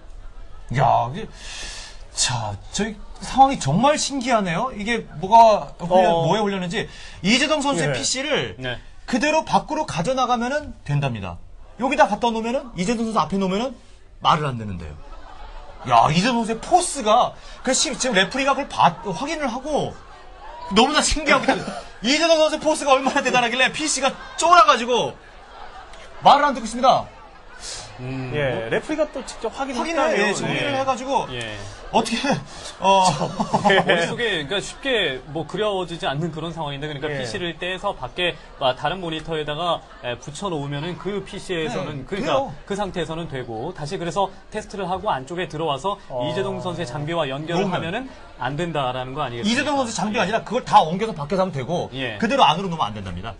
저희 상황이 정말 신기하네요. 이게 뭐에 올렸는지 이재동 선수의 PC를 그대로 밖으로 가져나가면 된답니다. 여기다 갖다 놓으면은 이재동 선수 앞에 놓으면은 말을 안 듣는데요. 야, 이재동 선수의 포스가 그래서 지금 레프리가 그걸 확인을 하고 너무나 신기하고 이재동 선수의 포스가 얼마나 대단하길래 PC가 쫄아가지고 말을 안 듣고 있습니다. 예, 레프리가 또 직접 확인을 확인을 해가지고 예. 어떻게 머릿속에 그러니까 쉽게 뭐 그려지지 않는 그런 상황인데 그러니까 예. PC를 떼서 밖에 다른 모니터에다가 붙여놓으면은 그 PC에서는 네, 그러니까 돼요. 그 상태에서는 되고 다시 그래서 테스트를 하고 안쪽에 들어와서 이재동 선수의 장비와 연결을 놓으면. 하면은 안 된다라는 거 아니겠습니까? 이재동 선수 장비가 아니라 그걸 다 옮겨서 밖에서 하면 되고 예. 그대로 안으로 놓으면 안 된답니다.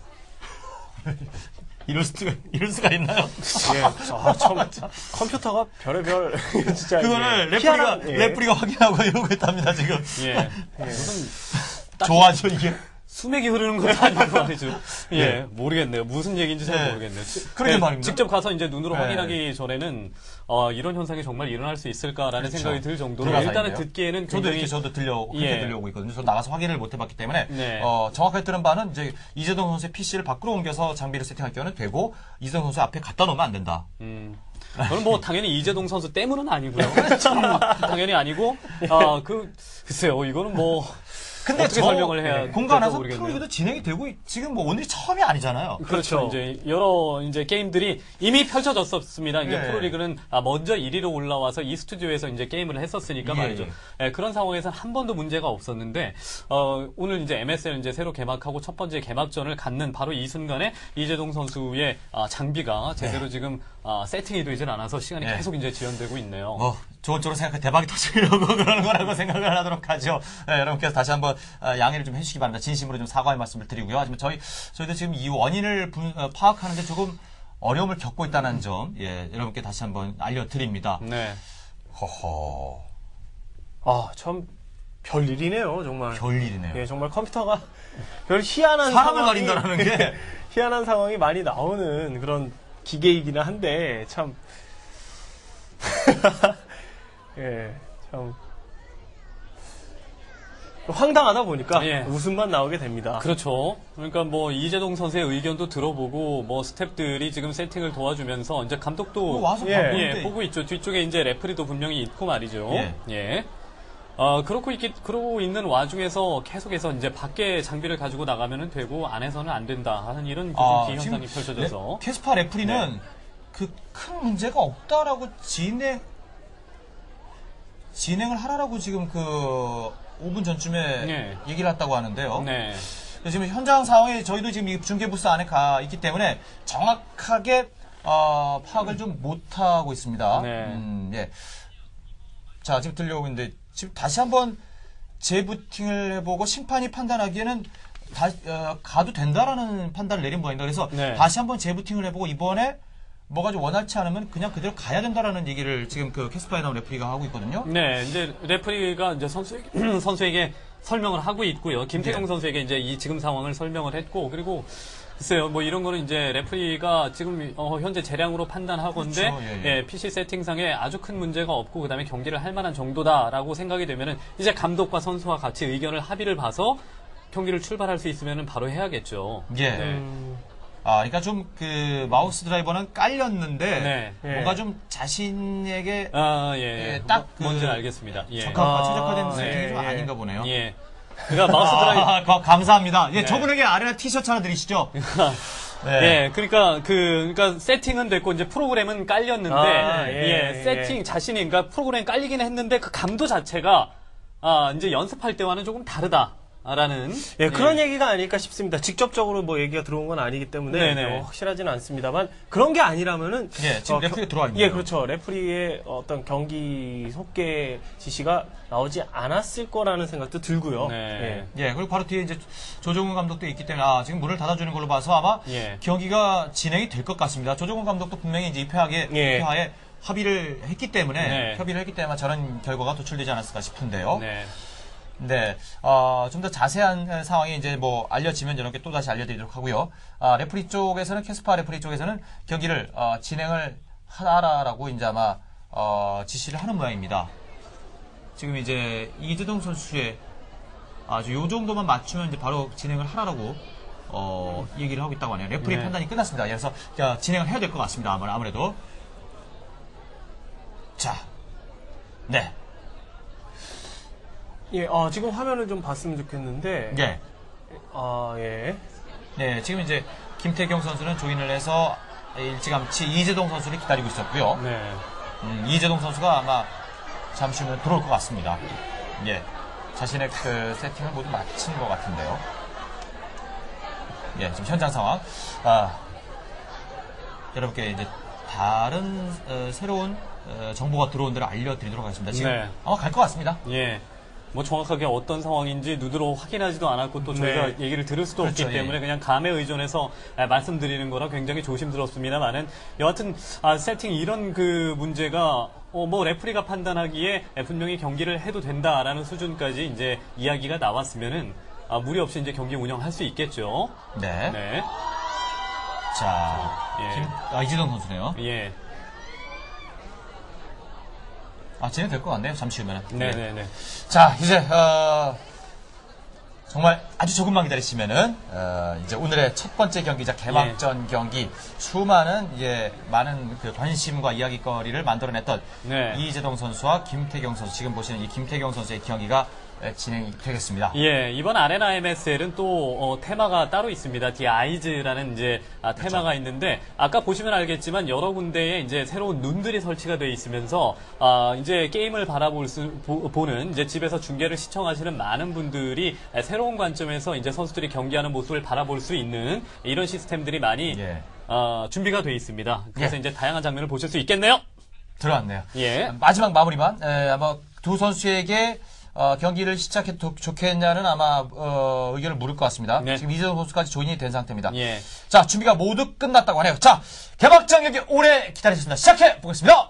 이럴 수가 있나요? 참 컴퓨터가 별의별 진짜 그거를 희한한, 레프리가 확인하고 이러고 있답니다 지금. 예. 무슨 좋아하죠 이게. 수맥이 흐르는 것도 아니고 말이죠. 예, 모르겠네요. 무슨 얘기인지 잘 네. 모르겠네요. 그러게 말입니다. 직접 가서 이제 눈으로 네. 확인하기 전에는 이런 현상이 정말 일어날 수 있을까라는 그렇죠. 생각이 들 정도로 불가사의인데요. 일단은 듣기에는 굉장히 저도 들려오고 있거든요. 저 나가서 확인을 못 해봤기 때문에 네. 정확하게 들은 바는 이제 이재동 선수의 PC를 밖으로 옮겨서 장비를 세팅할 경우는 되고 이재동 선수 앞에 갖다 놓으면 안 된다. 저는 뭐 당연히 이재동 선수 때문은 아니고요. 당연히 아니고 글쎄요 이거는 뭐 근데 어떻게 설명을 해야 공간 안에서 될지 모르겠네요. 프로리그도 진행이 되고 지금 뭐 오늘이 처음이 아니잖아요. 그렇죠. 이제 여러 이제 게임들이 이미 펼쳐졌었습니다. 이제 예. 프로리그는 먼저 1위로 올라와서 이 스튜디오에서 이제 게임을 했었으니까 예, 말이죠. 예, 그런 상황에서는 한 번도 문제가 없었는데 오늘 이제 MSL 이제 새로 개막하고 첫 번째 개막전을 갖는 바로 이 순간에 이재동 선수의 장비가 제대로 지금 세팅이 되질 않아서 시간이 네. 계속 이제 지연되고 있네요. 뭐 좋은 쪽으로 생각해 대박이 터지려고 그러는 거라고 생각을 하도록 하죠. 네, 여러분께서 다시 한번 양해를 좀 해주시기 바랍니다. 진심으로 좀 사과의 말씀을 드리고요. 하지만 저희도 지금 이 원인을 파악하는데 조금 어려움을 겪고 있다는 점, 여러분께 다시 한번 알려드립니다. 네. 허허. 참 별일이네요, 정말. 별일이네요. 예, 정말 컴퓨터가 별 희한한 사람을 상황이, 가린다는 게. 희한한 상황이 많이 나오는 그런 기계이기는 한데 참 예, 참 황당하다 보니까 예. 웃음만 나오게 됩니다. 그렇죠. 그러니까 뭐 이재동 선수의 의견도 들어보고 뭐 스태프들이 지금 세팅을 도와주면서 이제 감독도 와서 예, 보고 있죠. 뒤쪽에 이제 레프리도 분명히 있고 말이죠. 예. 예. 그러고 있는 와중에서 계속해서 이제 밖에 장비를 가지고 나가면 되고 안에서는 안 된다 하는 이런 비현상이 펼쳐져서 캐스파 레프리는 그 큰 문제가 없다라고 진행을 하라라고 지금 그 5분 전쯤에 네. 얘기를 했다고 하는데요. 네. 지금 현장 상황이 저희도 지금 이 중계부스 안에 가 있기 때문에 정확하게 파악을 좀 못하고 있습니다. 네. 예. 자, 지금 들려오고 있는데 지금 다시 한번 재부팅을 해보고 심판이 판단하기에는 가도 된다라는 판단을 내린 모양입니다. 그래서 네. 다시 한번 재부팅을 해보고 이번에 뭐가 좀 원활치 않으면 그냥 그대로 가야 된다라는 얘기를 지금 그 캐스파에 나온 레프리가 하고 있거든요. 네, 이제 레프리가 이제 선수에게 설명을 하고 있고요. 김태경 네. 선수에게 이제 이 지금 상황을 설명을 했고, 그리고 글쎄요, 뭐 이런 거는 이제 레프리가 지금 현재 재량으로 판단하건데, 그렇죠. 예. PC 세팅상에 아주 큰 문제가 없고, 그 다음에 경기를 할 만한 정도다라고 생각이 되면은 이제 감독과 선수와 같이 의견을 합의를 봐서 경기를 출발할 수 있으면은 바로 해야겠죠. 예. 네. 그러니까 좀 그 마우스 드라이버는 깔렸는데 네. 뭔가 좀 자신에게 딱 그 뭔지 알겠습니다. 예. 최적화된 네. 세팅이 좀 아닌가 보네요. 예. 그러니까 마우스 드라이버. 감사합니다. 예, 네. 저분에게 아레나 티셔츠 하나 드리시죠. 네, 그러니까 세팅은 됐고 이제 프로그램은 깔렸는데 세팅 자신이 그러니까 프로그램 깔리긴 했는데 그 감도 자체가 이제 연습할 때와는 조금 다르다. 라는 그런 얘기가 아닐까 싶습니다. 직접적으로 뭐 얘기가 들어온 건 아니기 때문에 네네. 확실하지는 않습니다만 그런 게 아니라면은 지금 레프리가 들어와 있네요. 예, 그렇죠. 레프리의 어떤 경기 속개 지시가 나오지 않았을 거라는 생각도 들고요. 네. 그리고 바로 뒤에 이제 조정훈 감독도 있기 때문에 지금 문을 닫아주는 걸로 봐서 아마 경기가 진행이 될 것 같습니다. 조정훈 감독도 분명히 이제 입회하에 협의를 했기 때문에 저런 결과가 도출되지 않았을까 싶은데요. 네, 좀 더 자세한 상황이 이제 뭐 알려지면 여러분께 또 다시 알려드리도록 하고요. 레프리 쪽에서는 캐스파 레프리 쪽에서는 경기를 진행을 하라라고 이제 아마 지시를 하는 모양입니다. 지금 이제 이재동 선수의 아주 요 정도만 맞추면 이제 바로 진행을 하라라고 얘기를 하고 있다고 하네요. 레프리 네. 판단이 끝났습니다. 그래서 자, 진행을 해야 될 것 같습니다. 아무래도. 자, 네. 예, 지금 화면을 좀 봤으면 좋겠는데. 예. 예. 네, 지금 이제 김태경 선수는 조인을 해서 일찌감치 이재동 선수를 기다리고 있었고요. 네. 이재동 선수가 아마 잠시 후면 들어올 것 같습니다. 예. 자신의 그 세팅을 모두 마친 것 같은데요. 예, 지금 현장 상황. 여러분께 이제 다른 새로운 정보가 들어온 대로 알려드리도록 하겠습니다. 지금 네. 아마 갈 것 같습니다. 예. 뭐 정확하게 어떤 상황인지 눈으로 확인하지도 않았고 또 저희가 네. 얘기를 들을 수도 그렇죠, 없기 예. 때문에 그냥 감에 의존해서 말씀드리는 거라 굉장히 조심스럽습니다만은 여하튼 세팅 이런 그 문제가 뭐 레프리가 판단하기에 분명히 경기를 해도 된다라는 수준까지 이제 이야기가 나왔으면은 무리 없이 이제 경기 운영할 수 있겠죠. 네. 네. 자, 예. 이재동 선수네요. 예. 진행될 것 같네요. 잠시 후면은. 네네네. 자, 이제 정말 아주 조금만 기다리시면은 이제 오늘의 첫 번째 경기자 개막전 경기 수많은 많은 그 관심과 이야기거리를 만들어냈던 네. 이재동 선수와 김태경 선수 지금 보시는 이 김태경 선수의 경기가 진행이 되겠습니다. 예, 이번 아레나 MSL은 또 테마가 따로 있습니다. The Eyes라는 이제 테마가 있는데 아까 보시면 알겠지만 여러 군데에 이제 새로운 눈들이 설치가 되어 있으면서 이제 게임을 보는 이제 집에서 중계를 시청하시는 많은 분들이 새로운 관점에서 이제 선수들이 경기하는 모습을 바라볼 수 있는 이런 시스템들이 많이 준비가 되어 있습니다. 그래서 이제 다양한 장면을 보실 수 있겠네요. 들어왔네요. 예. 마지막 마무리만 아마 두 선수에게 경기를 시작해도 좋겠냐는 아마 의견을 물을 것 같습니다. 네. 지금 이재동 선수까지 조인이 된 상태입니다. 예. 자, 준비가 모두 끝났다고 하네요. 자, 개막전 경기 오래 기다리셨습니다. 시작해 보겠습니다.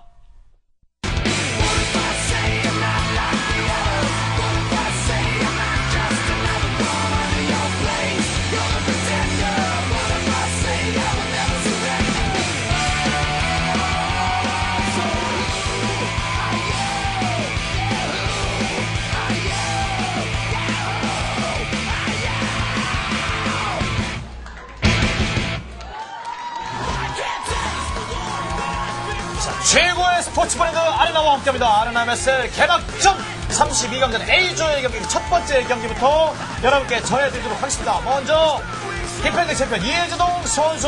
최고의 스포츠 브랜드 아레나와 함께합니다. 아레나 MSL 개막전 32강전 A조의 경기 첫 번째 경기부터 여러분께 전해드리도록 하겠습니다. 먼저 디펜딩 챔피언 이재동 선수.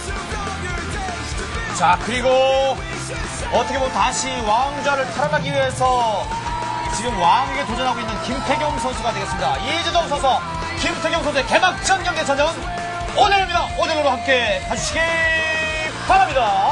자, 그리고 어떻게 보면 다시 왕좌를 탈환하기 위해서 지금 왕에게 도전하고 있는 김태경 선수가 되겠습니다. 이재동 선수, 김태경 선수의 개막전 경기 전전 오늘입니다. 오늘로 함께 봐주시기 바랍니다.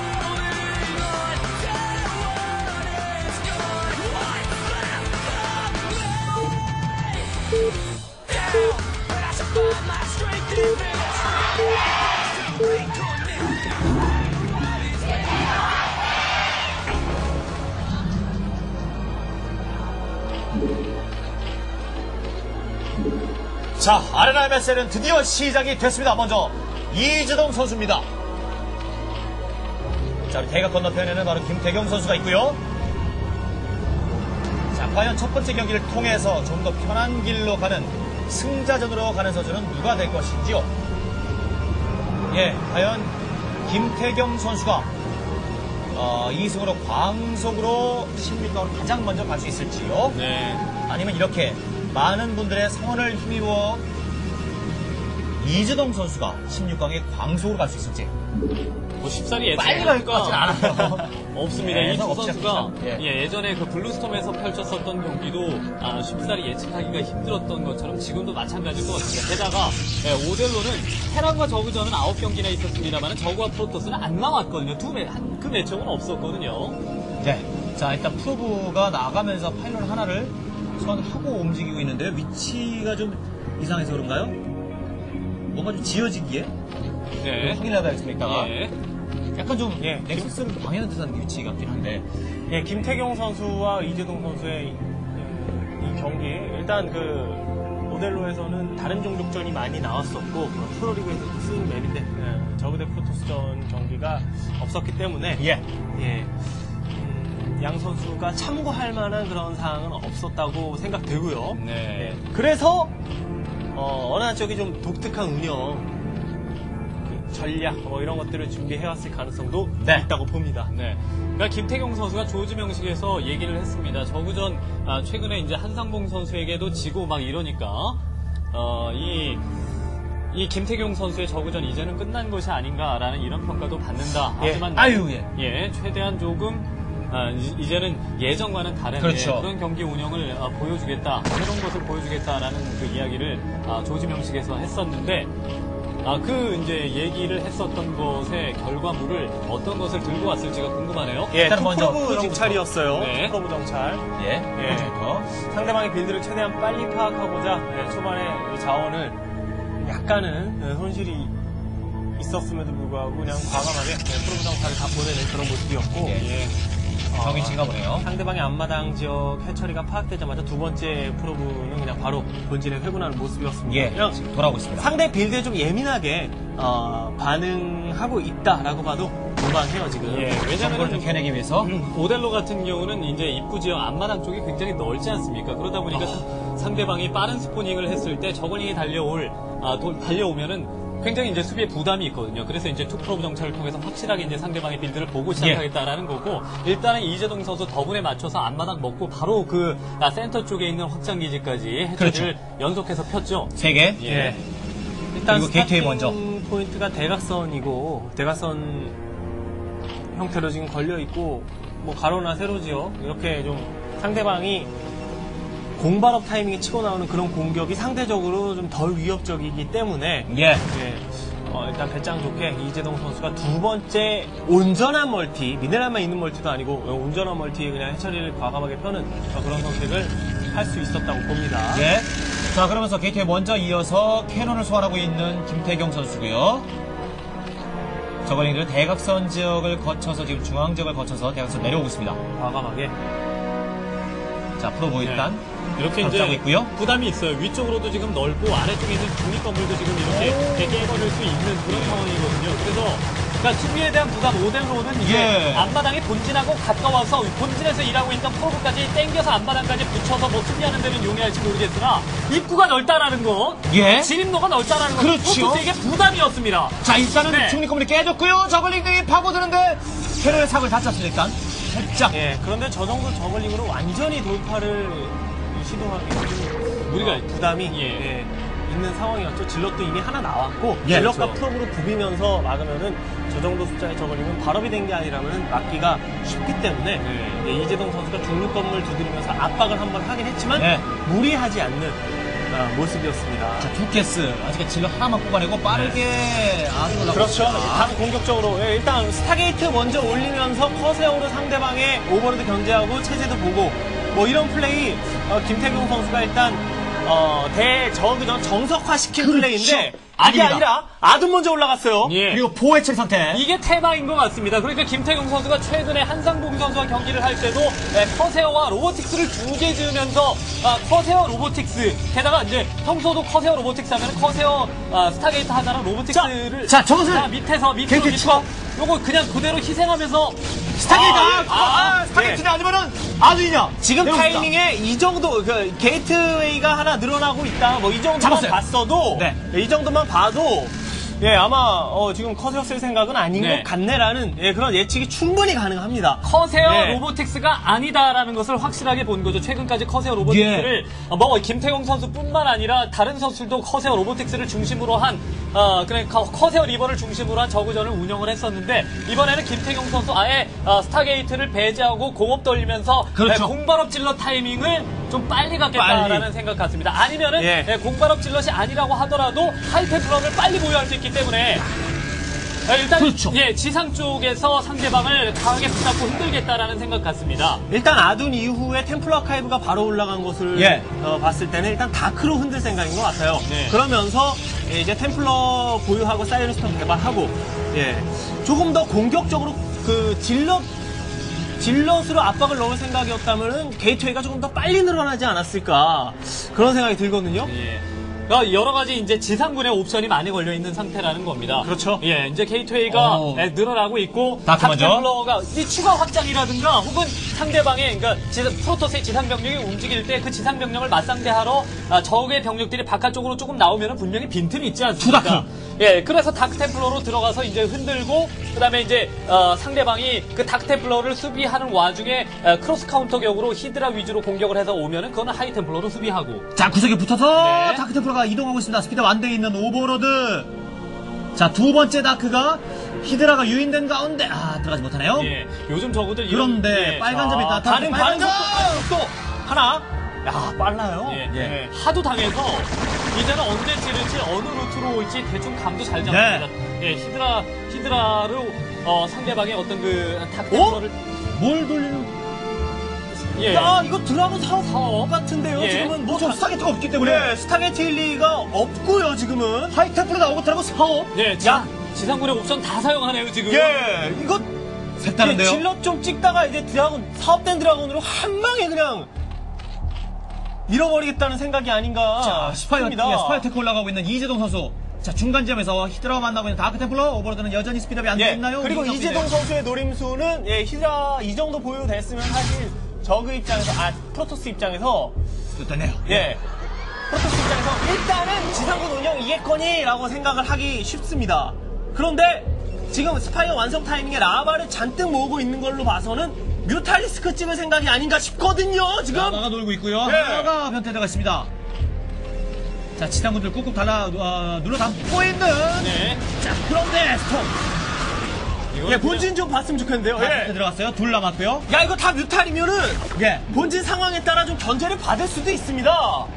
자, 아레나 MSL은 드디어 시작이 됐습니다. 먼저 이재동 선수입니다. 자, 우리 대각 건너편에는 바로 김태경 선수가 있고요. 자, 과연 첫 번째 경기를 통해서 좀 더 편한 길로 가는 승자전으로 가는 선수는 누가 될 것인지요? 예, 과연 김태경 선수가 2승으로 광속으로 16강으로 가장 먼저 갈 수 있을지요? 네. 아니면 이렇게 많은 분들의 성원을 힘입어 이재동 선수가 16강에 광속으로 갈 수 있을지. 뭐 쉽사리 빨리 갈 것 같진 않아요. 없습니다. 이 두 없죠, 선수가 없죠. 예. 예전에 그 블루스톰에서 펼쳤었던 경기도 쉽사리 예측하기가 힘들었던 것처럼 지금도 마찬가지일 것 같습니다. 게다가 오델로는 테란과 저그전은 9경기나 있었습니다만 저그와 프로토스는 안 나왔거든요. 그 매칭은 없었거든요. 네. 자, 일단 프로브가 나가면서 파일럿 하나를 선하고 움직이고 있는데요. 위치가 좀 이상해서 그런가요? 뭔가 좀 지어지기에? 네. 확인해봐야겠습니까? 예. 약간 좀 넥서스를 방해하는 듯한 위치 같긴 한데. 예, 김태경 선수와 이재동 선수의 이 경기 일단 그 모델로에서는 다른 종족전이 많이 나왔었고 프로리그에서도 쓰는 맵인데 저그 대 프로토스전 경기가 없었기 때문에 양 선수가 참고할 만한 그런 사항은 없었다고 생각되고요. 네. 예, 그래서 어느 한쪽이 좀 독특한 운영, 그 전략 뭐 이런 것들을 준비해왔을 가능성도 있다고 봅니다. 네. 그러니까 김태경 선수가 조지명식에서 얘기를 했습니다. 저구전 최근에 이제 한상봉 선수에게도 지고 막 이러니까 이 김태경 선수의 저구전 이제는 끝난 것이 아닌가라는 이런 평가도 받는다. 하지만 최대한 조금 이제는 예전과는 다른 그렇죠. 그런 경기 운영을 보여주겠다, 새로운 것을 보여주겠다라는 그 이야기를 조지명식에서 했었는데 그 이제 얘기를 했었던 것의 결과물을 어떤 것을 들고 왔을지가 궁금하네요. 일단 먼저 프로브 정찰이었어요. 네. 프로브 정찰. 예. 상대방의 빌드를 최대한 빨리 파악하고자 초반에 자원을 약간은 손실이 있었음에도 불구하고 그냥 과감하게 프로브 정찰을 다 보내는 그런 모습이었고 경인치인가 보네요. 상대방의 앞마당 지역 해처리가 파악되자마자 두 번째 프로브는 그냥 바로 본진에 회군하는 모습이었습니다. 그냥 돌아오고 있습니다. 상대 빌드에 좀 예민하게 반응하고 있다라고 봐도 무방해요 지금. 왜냐하면 캐내기 위해서 오델로 같은 경우는 이제 입구 지역 앞마당 쪽이 굉장히 넓지 않습니까? 그러다 보니까 상대방이 빠른 스포닝을 했을 때 저글링이 달려오면은 굉장히 이제 수비에 부담이 있거든요. 그래서 이제 투프로브 정찰을 통해서 확실하게 이제 상대방의 빌드를 보고 시작하겠다라는 거고, 일단은 이재동 선수 더블에 맞춰서 앞마당 먹고 바로 그 센터 쪽에 있는 확장기지까지 해처리를 연속해서 폈죠. 3개. 일단 그리고 게이트웨이 먼저. 포인트가 대각선이고 대각선 형태로 지금 걸려 있고 뭐 가로나 세로 지역 이렇게 좀 상대방이 공발업 타이밍에 치고 나오는 그런 공격이 상대적으로 좀 덜 위협적이기 때문에 일단 배짱 좋게 이재동 선수가 두 번째 온전한 멀티, 미네랄만 있는 멀티도 아니고 온전한 멀티에 그냥 해처리를 과감하게 펴는 그런 선택을 할 수 있었다고 봅니다. 자, 그러면서 게이트에 먼저 이어서 캐논을 소환하고 있는 김태경 선수고요. 저글링들 대각선 지역을 거쳐서 지금 중앙 지역을 거쳐서 대각선 내려오고 있습니다. 과감하게. 자, 프로보 일단 이렇게 잡고 이제 있고요. 부담이 있어요. 위쪽으로도 지금 넓고 아래쪽에 있는 중립 건물도 지금 이렇게 깨버릴 수 있는 그런 상황이거든요. 그러니까 수비에 대한 부담, 오델로는 이제 앞마당이 본진하고 가까워서 본진에서 일하고 있던 프로브까지 땡겨서 앞마당까지 붙여서 뭐 수비하는 데는 용이할지 모르겠으나 입구가 넓다라는 거, 진입로가 넓다라는 거, 그렇죠. 이게 부담이었습니다. 자, 일단은 중립 건물이 깨졌고요. 저글링들이 파고드는데 캐논의 삭을 다 짰습니다. 일단 살짝. 그런데 저 정도 저글링으로 완전히 돌파를 시도하기 우리가 부담이 있는 상황이었죠. 질럿도 이미 하나 나왔고 질럿과 프로브로 부비면서 막으면은 저 정도 숫자의 저글링은 발업이 된 게 아니라면 막기가 쉽기 때문에 이재동 선수가 중립 건물 두드리면서 압박을 한번 하긴 했지만 무리하지 않는 모습이었습니다. 자, 투캐스 아직 질럿 하나만 뽑아내고 빠르게 아들로 그렇죠. 다음 공격적으로 일단 스타게이트 먼저 올리면서 커세어로 상대방의 오버로드 견제하고 체제도 보고 뭐 이런 플레이 김태경 선수가 일단 대저그전 정석화시킨 플레이인데 이게 아니라 아둔 먼저 올라갔어요. 그리고 보호해체 상태. 이게 테마인 것 같습니다. 그러니까 김태경 선수가 최근에 한상봉 선수와 경기를 할 때도 커세어와 로보틱스를 두 개 지으면서 커세어 로보틱스, 게다가 이제 평소도 커세어 로보틱스 하면 커세어 스타게이트 하나랑 로보틱스를 저것을 밑에서 요거 그냥 그대로 희생하면서 스타게이트냐 아니면은 아두이냐. 지금 타이밍에 이 정도 게이트웨이가 하나 늘어나고 있다. 뭐 이 정도만 봤어도 이 정도만 봐도 아마 지금 커세어 쓸 생각은 아닌 것 같네라는 그런 예측이 충분히 가능합니다. 커세어 로보틱스가 아니다라는 것을 확실하게 본 거죠. 최근까지 커세어 로보틱스를 뭐 김태경 선수뿐만 아니라 다른 선수들도 커세어 로보틱스를 중심으로 한 그냥 커세어 리버를 중심으로 한 저그전을 운영을 했었는데 이번에는 김태경 선수 아예 스타게이트를 배제하고 공업 돌리면서 공발업 질럿 타이밍을 좀 빨리 갖겠다라는 생각 같습니다. 아니면은 공발업 질럿이 아니라고 하더라도 하이템플러를 빨리 보유할 수 있기 때문에 일단 지상 쪽에서 상대방을 강하게 붙잡고 흔들겠다라는 생각 같습니다. 일단 아둔 이후에 템플러 아카이브가 바로 올라간 것을 봤을 때는 일단 다크로 흔들 생각인 것 같아요. 그러면서 이제 템플러 보유하고 사이언스톤 개발하고 조금 더 공격적으로 그 질럿으로 압박을 넣을 생각이었다면은 게이트웨이가 조금 더 빨리 늘어나지 않았을까 그런 생각이 들거든요. 여러 가지 이제 지상군의 옵션이 많이 걸려 있는 상태라는 겁니다. 그렇죠. 이제 게이트웨이가 늘어나고 있고 탑템플러가 추가 확장이라든가 혹은 상대방의 그러니까 프로토스의 지상 병력이 움직일 때 그 지상 병력을 맞상대하러 적의 병력들이 바깥쪽으로 조금 나오면 분명히 빈틈이 있지 않습니까? 예, 그래서 다크템플러로 들어가서 이제 흔들고 그다음에 이제 상대방이 그 다크템플러를 수비하는 와중에 크로스 카운터 격으로 히드라 위주로 공격을 해서 오면은 그거는 하이템플러로 수비하고. 자, 구석에 붙어서 네. 다크템플러가 이동하고 있습니다. 스피드 완대에 있는 오버로드. 자, 두 번째 다크가 히드라가 유인된 가운데 들어가지 못하네요. 예, 요즘 저거들 그런데 빨간 점이 있다. 다른 빨간 점! 또 하나. 야, 빨라요. 예, 예. 하도 당해서 이제는 언제 찌를지 어느 루트로 올지 대충 감도 잘 잡습니다. 예, 히드라로 상대방의 어떤 그 다크템플러를 뭘 돌리는? 예. 야, 이거 드라곤 사업 같은데요. 예. 지금은 뭐 저 스타게트가 없기 때문에. 네, 스타게트 힐리가 없고요, 지금은. 하이템플러 나오고 드라곤 사업. 예, 지상군의 옵션 다 사용하네요 지금. 예, 이거 색다른데요? 질럿 좀 찍다가 이제 드라곤 사업된 드라곤으로 한 방에 그냥 밀어버리겠다는 생각이 아닌가. 자, 스파이어 테크 올라가고 있는 이재동 선수. 자, 중간 지점에서 히드라와 만나고 있는 다크템플러. 오버로드는 여전히 스피드업이 안 되어 있나요? 그리고 이재동 선수의 노림수는 히드라 이 정도 보유됐으면 사실 저그 입장에서 프로토스 입장에서 됐네요. 예. 프로토스 입장에서 일단은 지상군 운영 이겠거니라고 생각을 하기 쉽습니다. 그런데 지금 스파이어 완성 타이밍에 라바를 잔뜩 모으고 있는 걸로 봐서는 뮤탈리스크 찍을 생각이 아닌가 싶거든요. 지금 라바가 놀고 있고요. 네. 하나가 변태되가 있습니다. 자, 지상군들 꾹꾹 눌러 담고 있는. 네. 자, 그런데 스톱. 예, 본진 좀 봤으면 좋겠는데요. 예. 들어갔어요. 둘 남았고요. 야, 이거 다 뮤탈이면은 예. 본진 상황에 따라 좀 견제를 받을 수도 있습니다.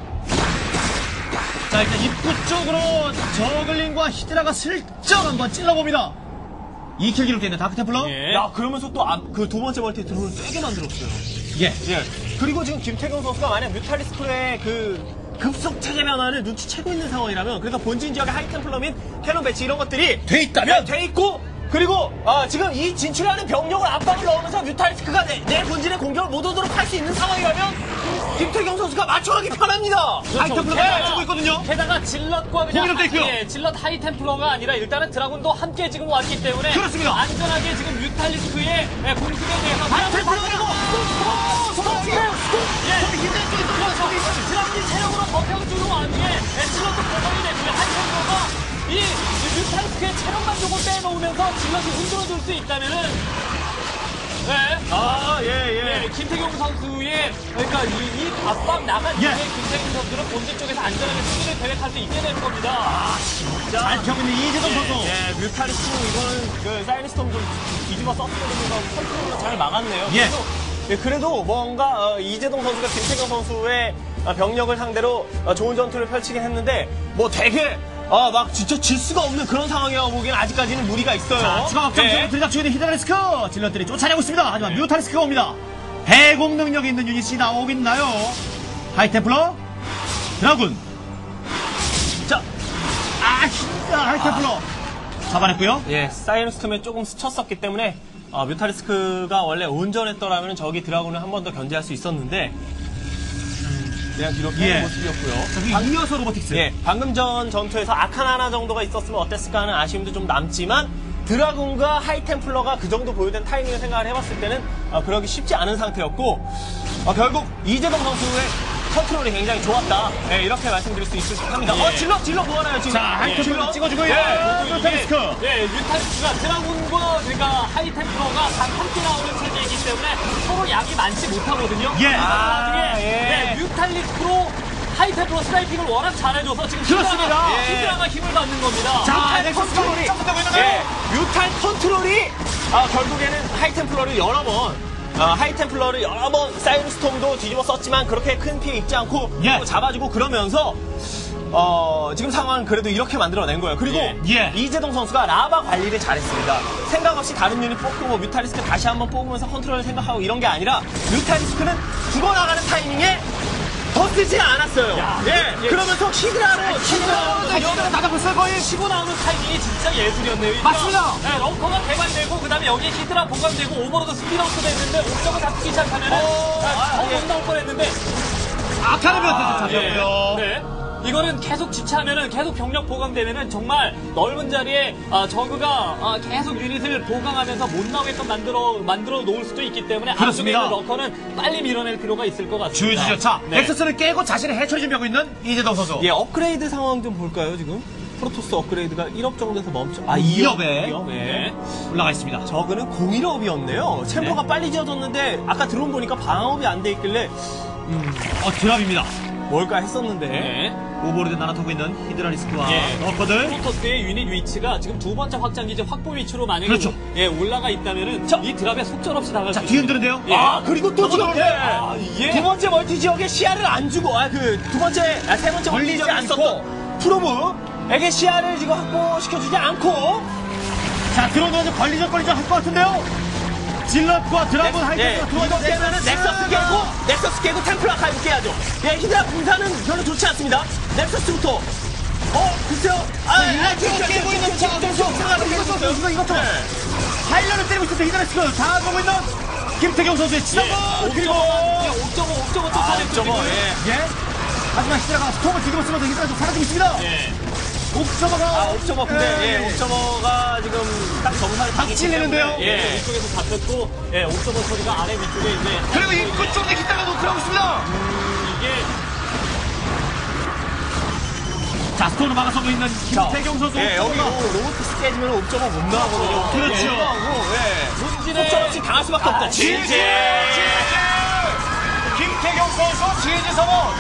자, 일단 입구 쪽으로 저글링과 히드라가 슬쩍 한번 찔러봅니다. 2킬 기록되어 있는 다크템플러. 예. 야, 그러면서 또 그 두 번째 멀티 드론을 세게 만들었어요. 예. 예. 그리고 지금 김태경 선수가 만약 뮤탈리스크의 그 급속 체계 변화를 눈치채고 있는 상황이라면, 그래서 본진 지역의 하이템플러 및 캐논 배치 이런 것들이 돼 있다면? 돼 있고, 그리고 지금 이 진출하는 병력을 압박을 넣으면서 뮤탈리스크가 내 본진의 공격을 못 오도록 할 수 있는 상황이라면 김태경 선수가 맞춰가기 편합니다. 하이템플러가 예. 맞추고 있거든요. 게다가 질럿과 그냥 공격도 있고요. 예, 질럿 하이템플러가 아니라 일단은 드라군도 함께 지금 왔기 때문에 그렇습니다. 안전하게 지금 뮤탈리스크의 공습에 대해서 하이템플러가 드라군이 체력으로 버텨주는 와중에 질럿도 보강이 되고요. 하이템플러가 이 뮤탈리스크의 체력만 조금 빼놓으면서 질럿이 흔들어줄 수 있다면은 예, 김태경 선수의 그러니까 이 압박 나간 예. 이후에 김태경 선수는 본진 쪽에서 안전하게 승리를 계획할 수 있게 되는 겁니다. 잘 펴고 있는 이재동 선수. 예, 뮤탈리스크 이거는 그 사이니스톰 좀 뒤집어 썼거든요. 컨트롤로 잘 막았네요. 예. 그래도 뭔가 이재동 선수가 김태경 선수의 병력을 상대로 좋은 전투를 펼치긴 했는데 뭐 되게 막 진짜 질 수가 없는 그런 상황이라고 보기엔 아직까지는 무리가 있어요. 자, 추가 확장적으로 들이닥치고 있는 히드라리스크. 질럿들이 쫓아내고 있습니다. 하지만 뮤탈리스크가 옵니다. 대공 능력이 있는 유닛이 나오겠나요? 하이템플러, 드라군. 자, 하이템플러 잡아냈고요. 예, 사이언스톰에 조금 스쳤었기 때문에 뮤탈리스크가 원래 온전했더라면 저기 드라군을 한 번 더 견제할 수 있었는데 그냥 뒤로 빼는 예. 모습이었고요. 저기 이어서 로보틱스. 예, 방금 전 전투에서 악한 하나 정도가 있었으면 어땠을까 하는 아쉬움도 좀 남지만 드라군과 하이템플러가 그 정도 보유된 타이밍을 생각을 해봤을 때는 그러기 쉽지 않은 상태였고 결국 이재동 선수의 컨트롤이 굉장히 좋았다. 예, 이렇게 말씀드릴 수 있을 듯 합니다. 질러 뭐하나요 지금? 자, 하이템플러 찍어주고 있는 뮤탈리스크. 예, 뮤탈리스크가 드라군과 그러니까 하이템플러가 다 함께 나오는 체제이기 때문에 서로 양이 많지 못하거든요. 예. 나중에 뮤탈리스크로 하이템플러 스나이핑을 워낙 잘해줘서 지금 그렇습니다. 히드라가 힘을 받는 겁니다. 자, 뮤탈 컨트롤이 뮤탈 컨트롤이 결국에는 하이템플러를 여러 번 사이언스톰도 뒤집어 썼지만 그렇게 큰 피해 입지 않고 예. 잡아주고 그러면서 지금 상황은 그래도 이렇게 만들어낸 거예요. 그리고 예. 이재동 선수가 라바 관리를 잘했습니다. 생각 없이 다른 유닛 뽑고 뭐 뮤탈리스크 다시 한번 뽑으면서 컨트롤을 생각하고 이런 게 아니라 뮤탈리스크는 죽어나가는 타이밍에 더 쓰지 않았어요. 그러면서 히드라로 나가고 있어요. 거의 치고 나오는 타이밍이 진짜 예술이었네요. 맞습니다. 네, 런커가 개발되고 그다음에 여기에 히드라 보강되고 오버로드 스피드아웃도 됐는데 옥점을 잡기 시작하면은 더 나올 뻔했는데 아카데미한테 좀 잡혔고요. 네. 이거는 계속 지체하면은 계속 병력 보강되면은 정말 넓은 자리에 저그가 계속 유닛을 보강하면서 못 나오게끔 만들어 놓을 수도 있기 때문에 앞쪽에 있는 러커는 빨리 밀어낼 필요가 있을 것 같습니다. 주의주죠. 자, 넥서스를 깨고 자신의 해처리 준비하고 있는 이재동 선수. 예, 업그레이드 상황 좀 볼까요, 지금? 프로토스 업그레이드가 1업 정도에서 멈춰. 2업에 네. 올라가 있습니다. 저그는 01업이었네요. 챔버가 빨리 지어졌는데, 아까 드론 보니까 방어업이 안 돼 있길래, 드랍입니다. 뭘까 했었는데. 오버로드 날아타고 있는 히드라리스크와 예. 러커들. 프로토스의 유닛 위치가 지금 두 번째 확장기지 확보 위치로 만약에 그렇죠. 올라가 있다면은 이 드랍에 속절없이 나갈 수 자, 있습니다. 뒤흔드는데요. 예. 그리고 또 지금, 이게 두 번째 멀티 지역에 시야를 안 주고, 세 번째 멀티 걸리지 지역에 않고. 있었던 프로브에게 시야를 지금 확보시켜주지 않고, 자, 들어오면 좀 걸리적 할 것 같은데요. 질럿과 드라곤 하이테크가 이거 깨면은 넥서스 깨고 템플 아카이브 깨야죠. 예, 히드라 분산은 별로 좋지 않습니다. 넥서스부터. 글쎄요. 깨고 있는 이것도 하이런을 때리고 있었어요. 히드라리스크 다 보고 있는 김태경 선수의 치사고 그리고 옥저버 쫓아냈죠. 예. 하지만 히드라가 스톰을 뒤집어 쓰면서 히드라가 사라지고 있습니다. 옥저버 근데 옥저버가 지금 딱 정사를 타기 찔리는데요. 예, 이쪽에서 잡혔고, 옥저버 소리가 아래 위쪽에 이제. 그리고 입구 쪽에 히드라가 노크하고 있습니다. 이게. 자, 스톰을 막아서고 있는 김태경 선수. 여기 로보틱스 깨지면 옥저버 못 나오거든요. 그렇죠. 문진의 옥저버 없이 당할 수밖에 없다. 김태경 선수 지지 성원.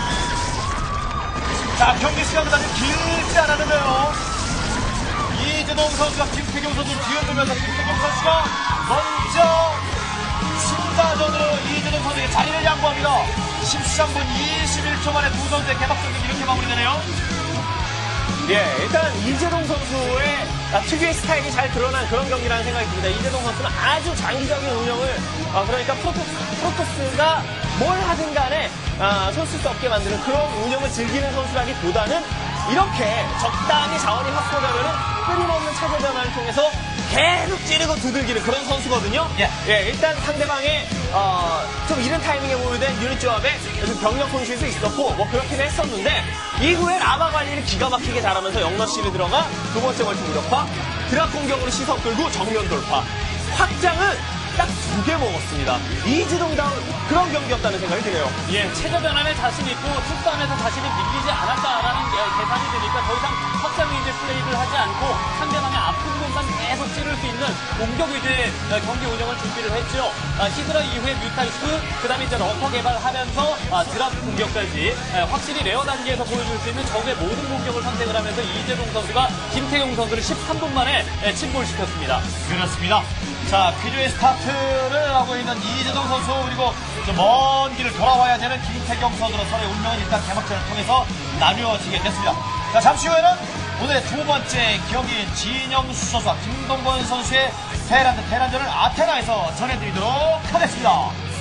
자, 경기 시간도 아직 길지 않았는데요. 이재동 선수가 김태경 선수를 뒤흔들면서 김태경 선수가 먼저 승자전으로 이재동 선수에게 자리를 양보합니다. 13분 21초 만에 두 선수의 개막 경기 이렇게 마무리되네요. 일단 이재동 선수의 특유의 스타일이 잘 드러난 그런 경기라는 생각이 듭니다. 이재동 선수는 아주 장기적인 운영을, 그러니까 프로토스가 뭘 하든 간에 손쓸 수 없게 만드는 그런 운영을 즐기는 선수라기보다는 이렇게 적당히 자원이 확보되면은 끊임없는 차제 변화를 통해서 계속 찌르고 두들기는 그런 선수거든요. 일단 상대방의 좀 이른 타이밍에 보유된 유닛 조합에 좀 병력 손실도 있었고 뭐 그렇긴 했었는데 이후에 라바 관리를 기가 막히게 잘하면서 영러시를 들어가 두 번째 멀티 무력화, 드랍 공격으로 시선 끌고 정면 돌파, 확장은 딱 2개 먹었습니다. 이지동다운 그런 경기였다는 생각이 드네요. 체제 변환에 자신 있고 투싸움에서 자신이 밀리지 않았다라는 계산이 되니까 더 이상 확장 위주의 플레이를 하지 않고 상대방의 아픈 공간 계속 찌를 수 있는 공격 위주의 경기 운영을 준비를 했죠. 히드라 이후에 뮤탈스, 그 다음에 이제 러커 개발하면서 드랍 공격까지 확실히 레어 단계에서 보여줄 수 있는 적의 모든 공격을 선택을 하면서 이재동 선수가 김태경 선수를 13분 만에 침몰시켰습니다. 그렇습니다. 자, 퀴즈의 스타트를 하고 있는 이재동 선수, 그리고 먼 길을 돌아와야 되는 김태경 선수로 서로의 운명은 일단 개막전을 통해서 나뉘어지게 됐습니다. 자, 잠시 후에는 오늘의 두 번째 경기인 진영수 선수와 김동건 선수의 테란전을 아테나에서 전해드리도록 하겠습니다.